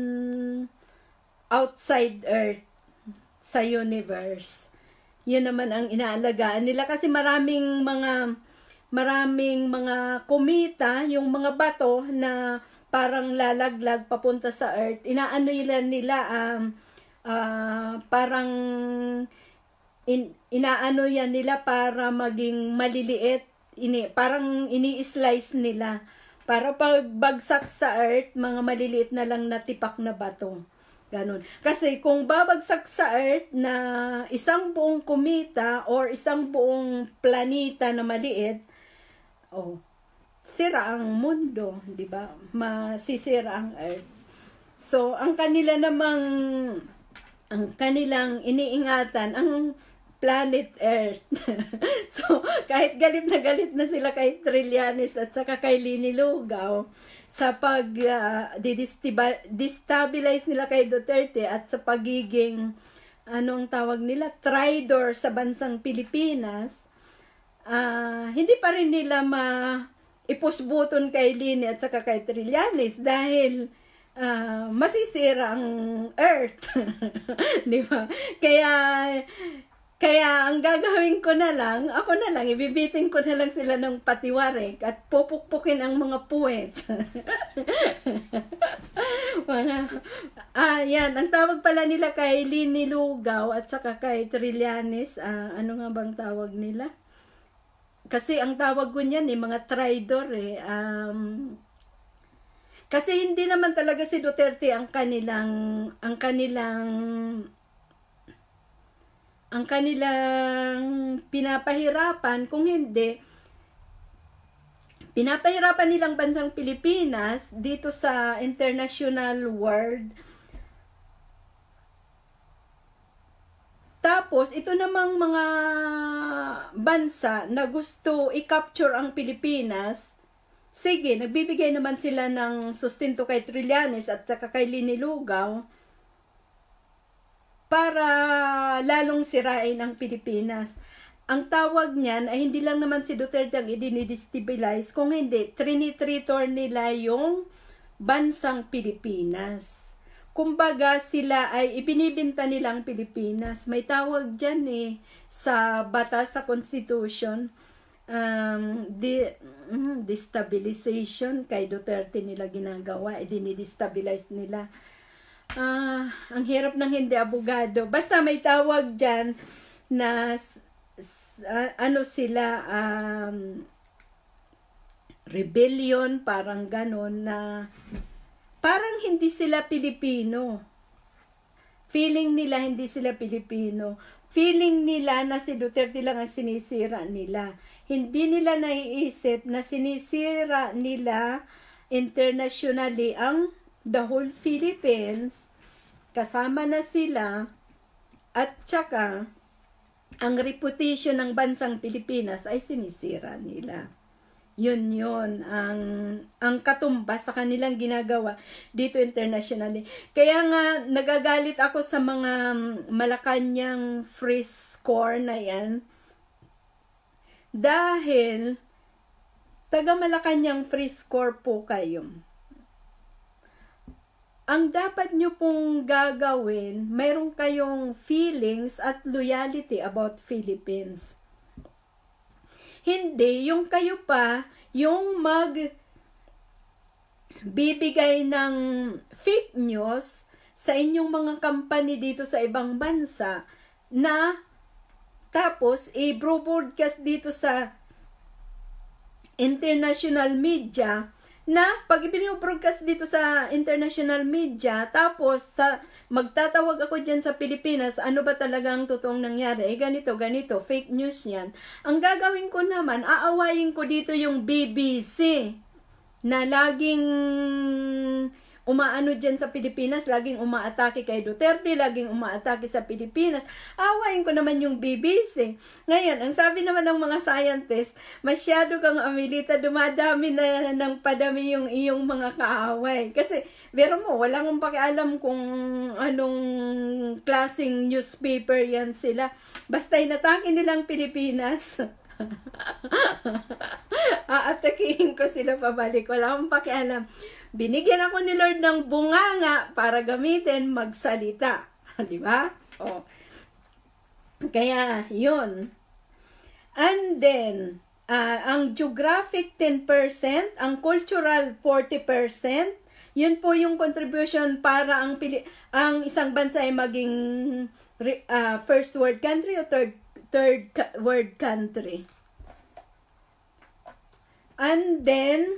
outside Earth sa universe. Yun naman ang inaalagaan nila kasi maraming mga maraming mga kometa, yung mga bato na parang lalaglag papunta sa Earth, inaano nila nila um, uh, parang in, inaano yan nila para maging maliliit, ini, parang ini-slice nila para pag bagsak sa Earth, mga maliliit na lang na tipak na bato. Ganun. Kasi kung babagsak sa Earth na isang buong kometa or isang buong planeta na maliit, oh, sira ang mundo, di ba? Masisira ang Earth. So, ang kanila namang, ang kanilang iniingatan, ang planet Earth. So, kahit galit na galit na sila kay Trillanes at saka kay Lini Lugao, sa pag uh, destabilize nila kay Duterte at sa pagiging, anong tawag nila, traitor sa bansang Pilipinas, Uh, hindi pa rin nila ma i-push button kay Lini at saka kay Trillanes dahil uh, masisira ang Earth. Di ba? Kaya, kaya ang gagawin ko na lang, ako na lang, ibibitin ko na lang sila ng patiwarik at pupukpukin ang mga puwet. mga, ah, yan, ang tawag pala nila kay Lini Lugao at saka kay Trillanes, uh, ano nga bang tawag nila? Kasi ang tawag ko niyan eh, mga traidor eh. Um, kasi hindi naman talaga si Duterte ang kanilang, ang kanilang, ang kanilang pinapahirapan. Kung hindi, pinapahirapan nilang bansang Pilipinas dito sa international world. Tapos, ito namang mga bansa na gusto i-capture ang Pilipinas, sige, nagbibigay naman sila ng sustento kay Trillanes at saka kay Lini Lugao para lalong sirain ang Pilipinas. Ang tawag niyan ay hindi lang naman si Duterte ang i-destabilize, kung hindi, trinitritor nila yung bansang Pilipinas. Kumbaga sila ay ibinibinta nilang Pilipinas. May tawag dyan eh sa batas, sa Constitution, um, de, mm, destabilization. Kay Duterte nila ginagawa, eh, dinidestabilize nila. Uh, ang hirap ng hindi abogado. Basta may tawag dyan na uh, ano sila, um, rebellion, parang ganon na parang hindi sila Pilipino. Feeling nila hindi sila Pilipino. Feeling nila na si Duterte lang ang sinisira nila. Hindi nila naiisip na sinisira nila internationally ang the whole Philippines. Kasama na sila. At saka, ang reputation ng bansang Pilipinas ay sinisira nila. Yun yun, ang, ang katumbas sa kanilang ginagawa dito internationally. Kaya nga, nagagalit ako sa mga Malacanang free score na yan. Dahil, taga Malacanang free score po kayo. Ang dapat nyo pong gagawin, mayroon kayong feelings at loyalty about Philippines. Hindi, yung kayo pa, yung mag bibigay ng fake news sa inyong mga company dito sa ibang bansa na Tapos, i-broadcast dito sa international media na pag ibinobroadcast dito sa international media, tapos sa magtatawag ako dyan sa Pilipinas, ano ba talagang totoong nangyari? Eh, ganito, ganito, fake news yan. Ang gagawin ko naman, aawayin ko dito yung B B C na laging umaano dyan sa Pilipinas, laging umaatake kay Duterte, laging umaatake sa Pilipinas. Awayin ko naman yung B B C. Ngayon, ang sabi naman ng mga scientists, masyado kang Amelita, dumadami na ng padami yung iyong mga kaaway. Kasi, pero mo, wala mong pakialam kung anong klaseng newspaper yan sila. Basta inatake nilang Pilipinas. Aatakihin ko sila pabalik. Wala akong pakialam. Binigyan ako ni Lord ng bunganga para gamitin magsalita. Di ba? Oh. Kaya, yun. And then, uh, ang geographic ten percent, ang cultural forty percent, yun po yung contribution para ang, Pili ang isang bansa ay maging uh, first world country o third, third world country. And then,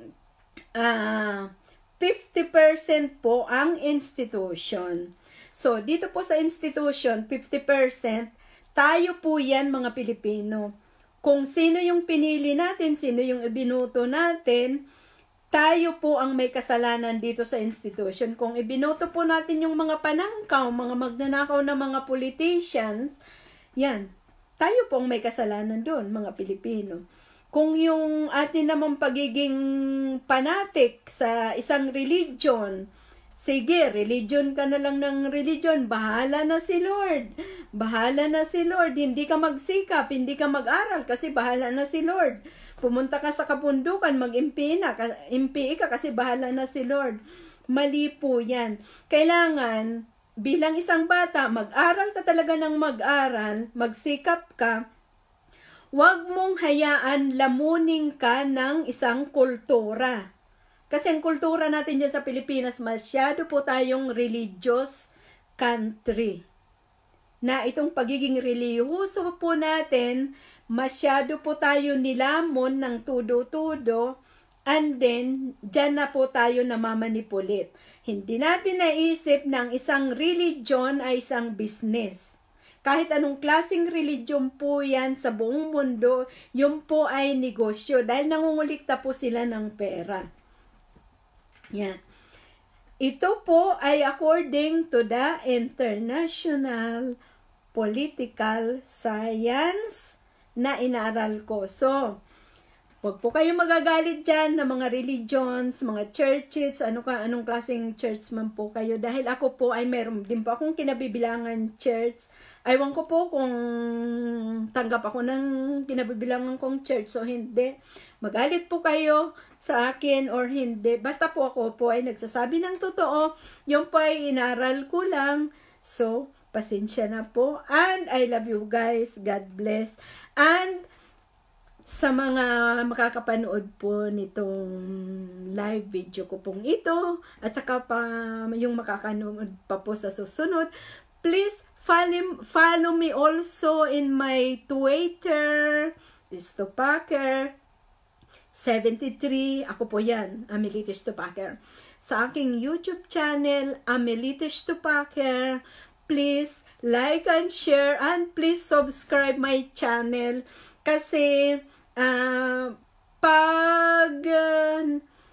uh, fifty percent po ang institution. So, dito po sa institution, fifty percent, tayo po yan mga Pilipino. Kung sino yung pinili natin, sino yung ibinuto natin, tayo po ang may kasalanan dito sa institution. Kung ibinuto po natin yung mga panangkaw, mga magnanakaw na mga politicians, yan, tayo po ang may kasalanan doon, mga Pilipino. Kung yung atin namang pagiging fanatic sa isang religion, sige, religion ka na lang ng religion, bahala na si Lord. Bahala na si Lord. Hindi ka magsikap, hindi ka mag-aral kasi bahala na si Lord. Pumunta ka sa kabundukan, mag-impi na, impi ka kasi bahala na si Lord. Mali po yan. Kailangan, bilang isang bata, mag-aral ka talaga ng mag-aral, magsikap ka. Huwag mong hayaan lamunin ka ng isang kultura. Kasi ang kultura natin dyan sa Pilipinas, masyado po tayong religious country. Na itong pagiging reliyoso po natin, masyado po tayo nilamon ng tudo-tudo, and then, dyan na po tayo namamanipulit. Hindi natin naisip na ang isang religion ay isang business. Kahit anong klaseng religion po yan sa buong mundo, yun po ay negosyo dahil nangungulikta po sila ng pera. Yan. Ito po ay according to the International Political Science na inaral ko. So, huwag po kayong magagalit dyan ng mga religions, mga churches, ano ka, anong klaseng church man po kayo. Dahil ako po ay meron din po akong kinabibilangan church. Aywan ko po kung tanggap ako ng kinabibilangan kong church o hindi. Magalit po kayo sa akin or hindi. Basta po ako po ay nagsasabi ng totoo. Yung po ay inaral ko lang. So, pasensya na po. And I love you guys. God bless. And sa mga makakapanood po nitong live video ko pong ito, at saka pa yung makakanood pa po sa susunod, please follow, follow me also in my Twitter, Stupaker seventy-three, ako po yan, Amelita Stupaker. Sa aking YouTube channel, Amelita Stupaker, please like and share and please subscribe my channel. Kasi, uh, pag uh,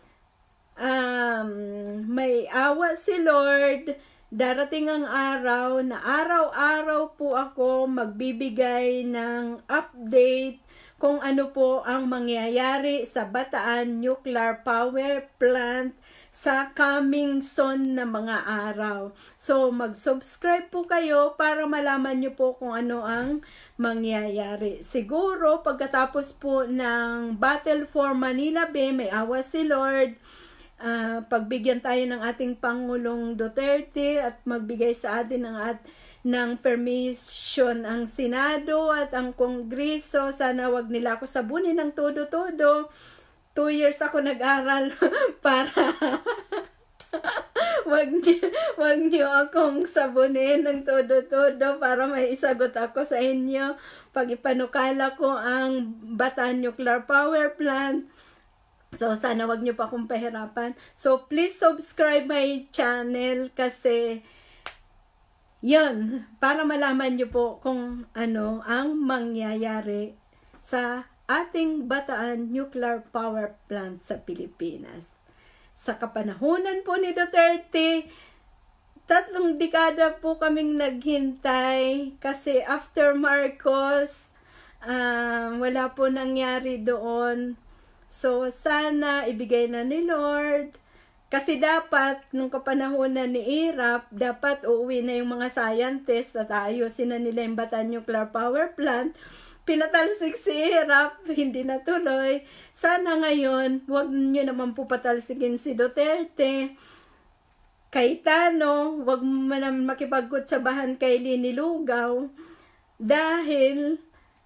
um, may awa si Lord, darating ang araw na araw-araw po ako magbibigay ng update kung ano po ang mangyayari sa Bataan Nuclear Power Plant sa coming soon na mga araw. So, mag-subscribe po kayo para malaman nyo po kung ano ang mangyayari. Siguro, pagkatapos po ng Battle for Manila Bay, may awa si Lord, uh, pagbigyan tayo ng ating Pangulong Duterte at magbigay sa atin ng, at, ng permission ang Senado at ang Kongreso. Sana wag nila ako sabunin ng todo-todo. Two years ako nag-aral para wag niyo, wag niyo akong sabunin ng todo-todo para may isagot ako sa inyo. Pag ipanukala ko ang Bataan Nuclear Power Plant, so sana wag niyo pa akong pahirapan. So please subscribe my channel kasi yun, para malaman niyo po kung ano ang mangyayari sa ating Bataan Nuclear Power Plant sa Pilipinas. Sa kapanahunan po ni Duterte, tatlong dekada po kaming naghintay kasi after Marcos, uh, wala po nangyari doon. So, sana ibigay na ni Lord. Kasi dapat, nung kapanahunan ni Irap, dapat uuwi na yung mga scientists at ayusin na nila yung Bataan Nuclear Power Plant. Pinatalsik si Irap, hindi natuloy. Sana ngayon, huwag nyo naman po patalsikin si Duterte. Cayetano, huwag mo naman makipagkutsabahan kay Lini Lugaw. Dahil,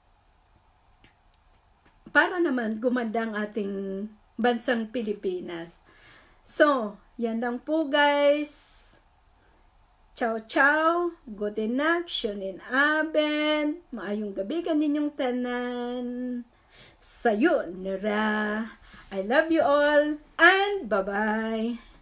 para naman gumanda ang ating bansang Pilipinas. So, yan lang po guys. Ciao, ciao. Guten Nacht, schönen Abend. Maayong gabi kaninyong tanan. Sayonara. I love you all and bye-bye.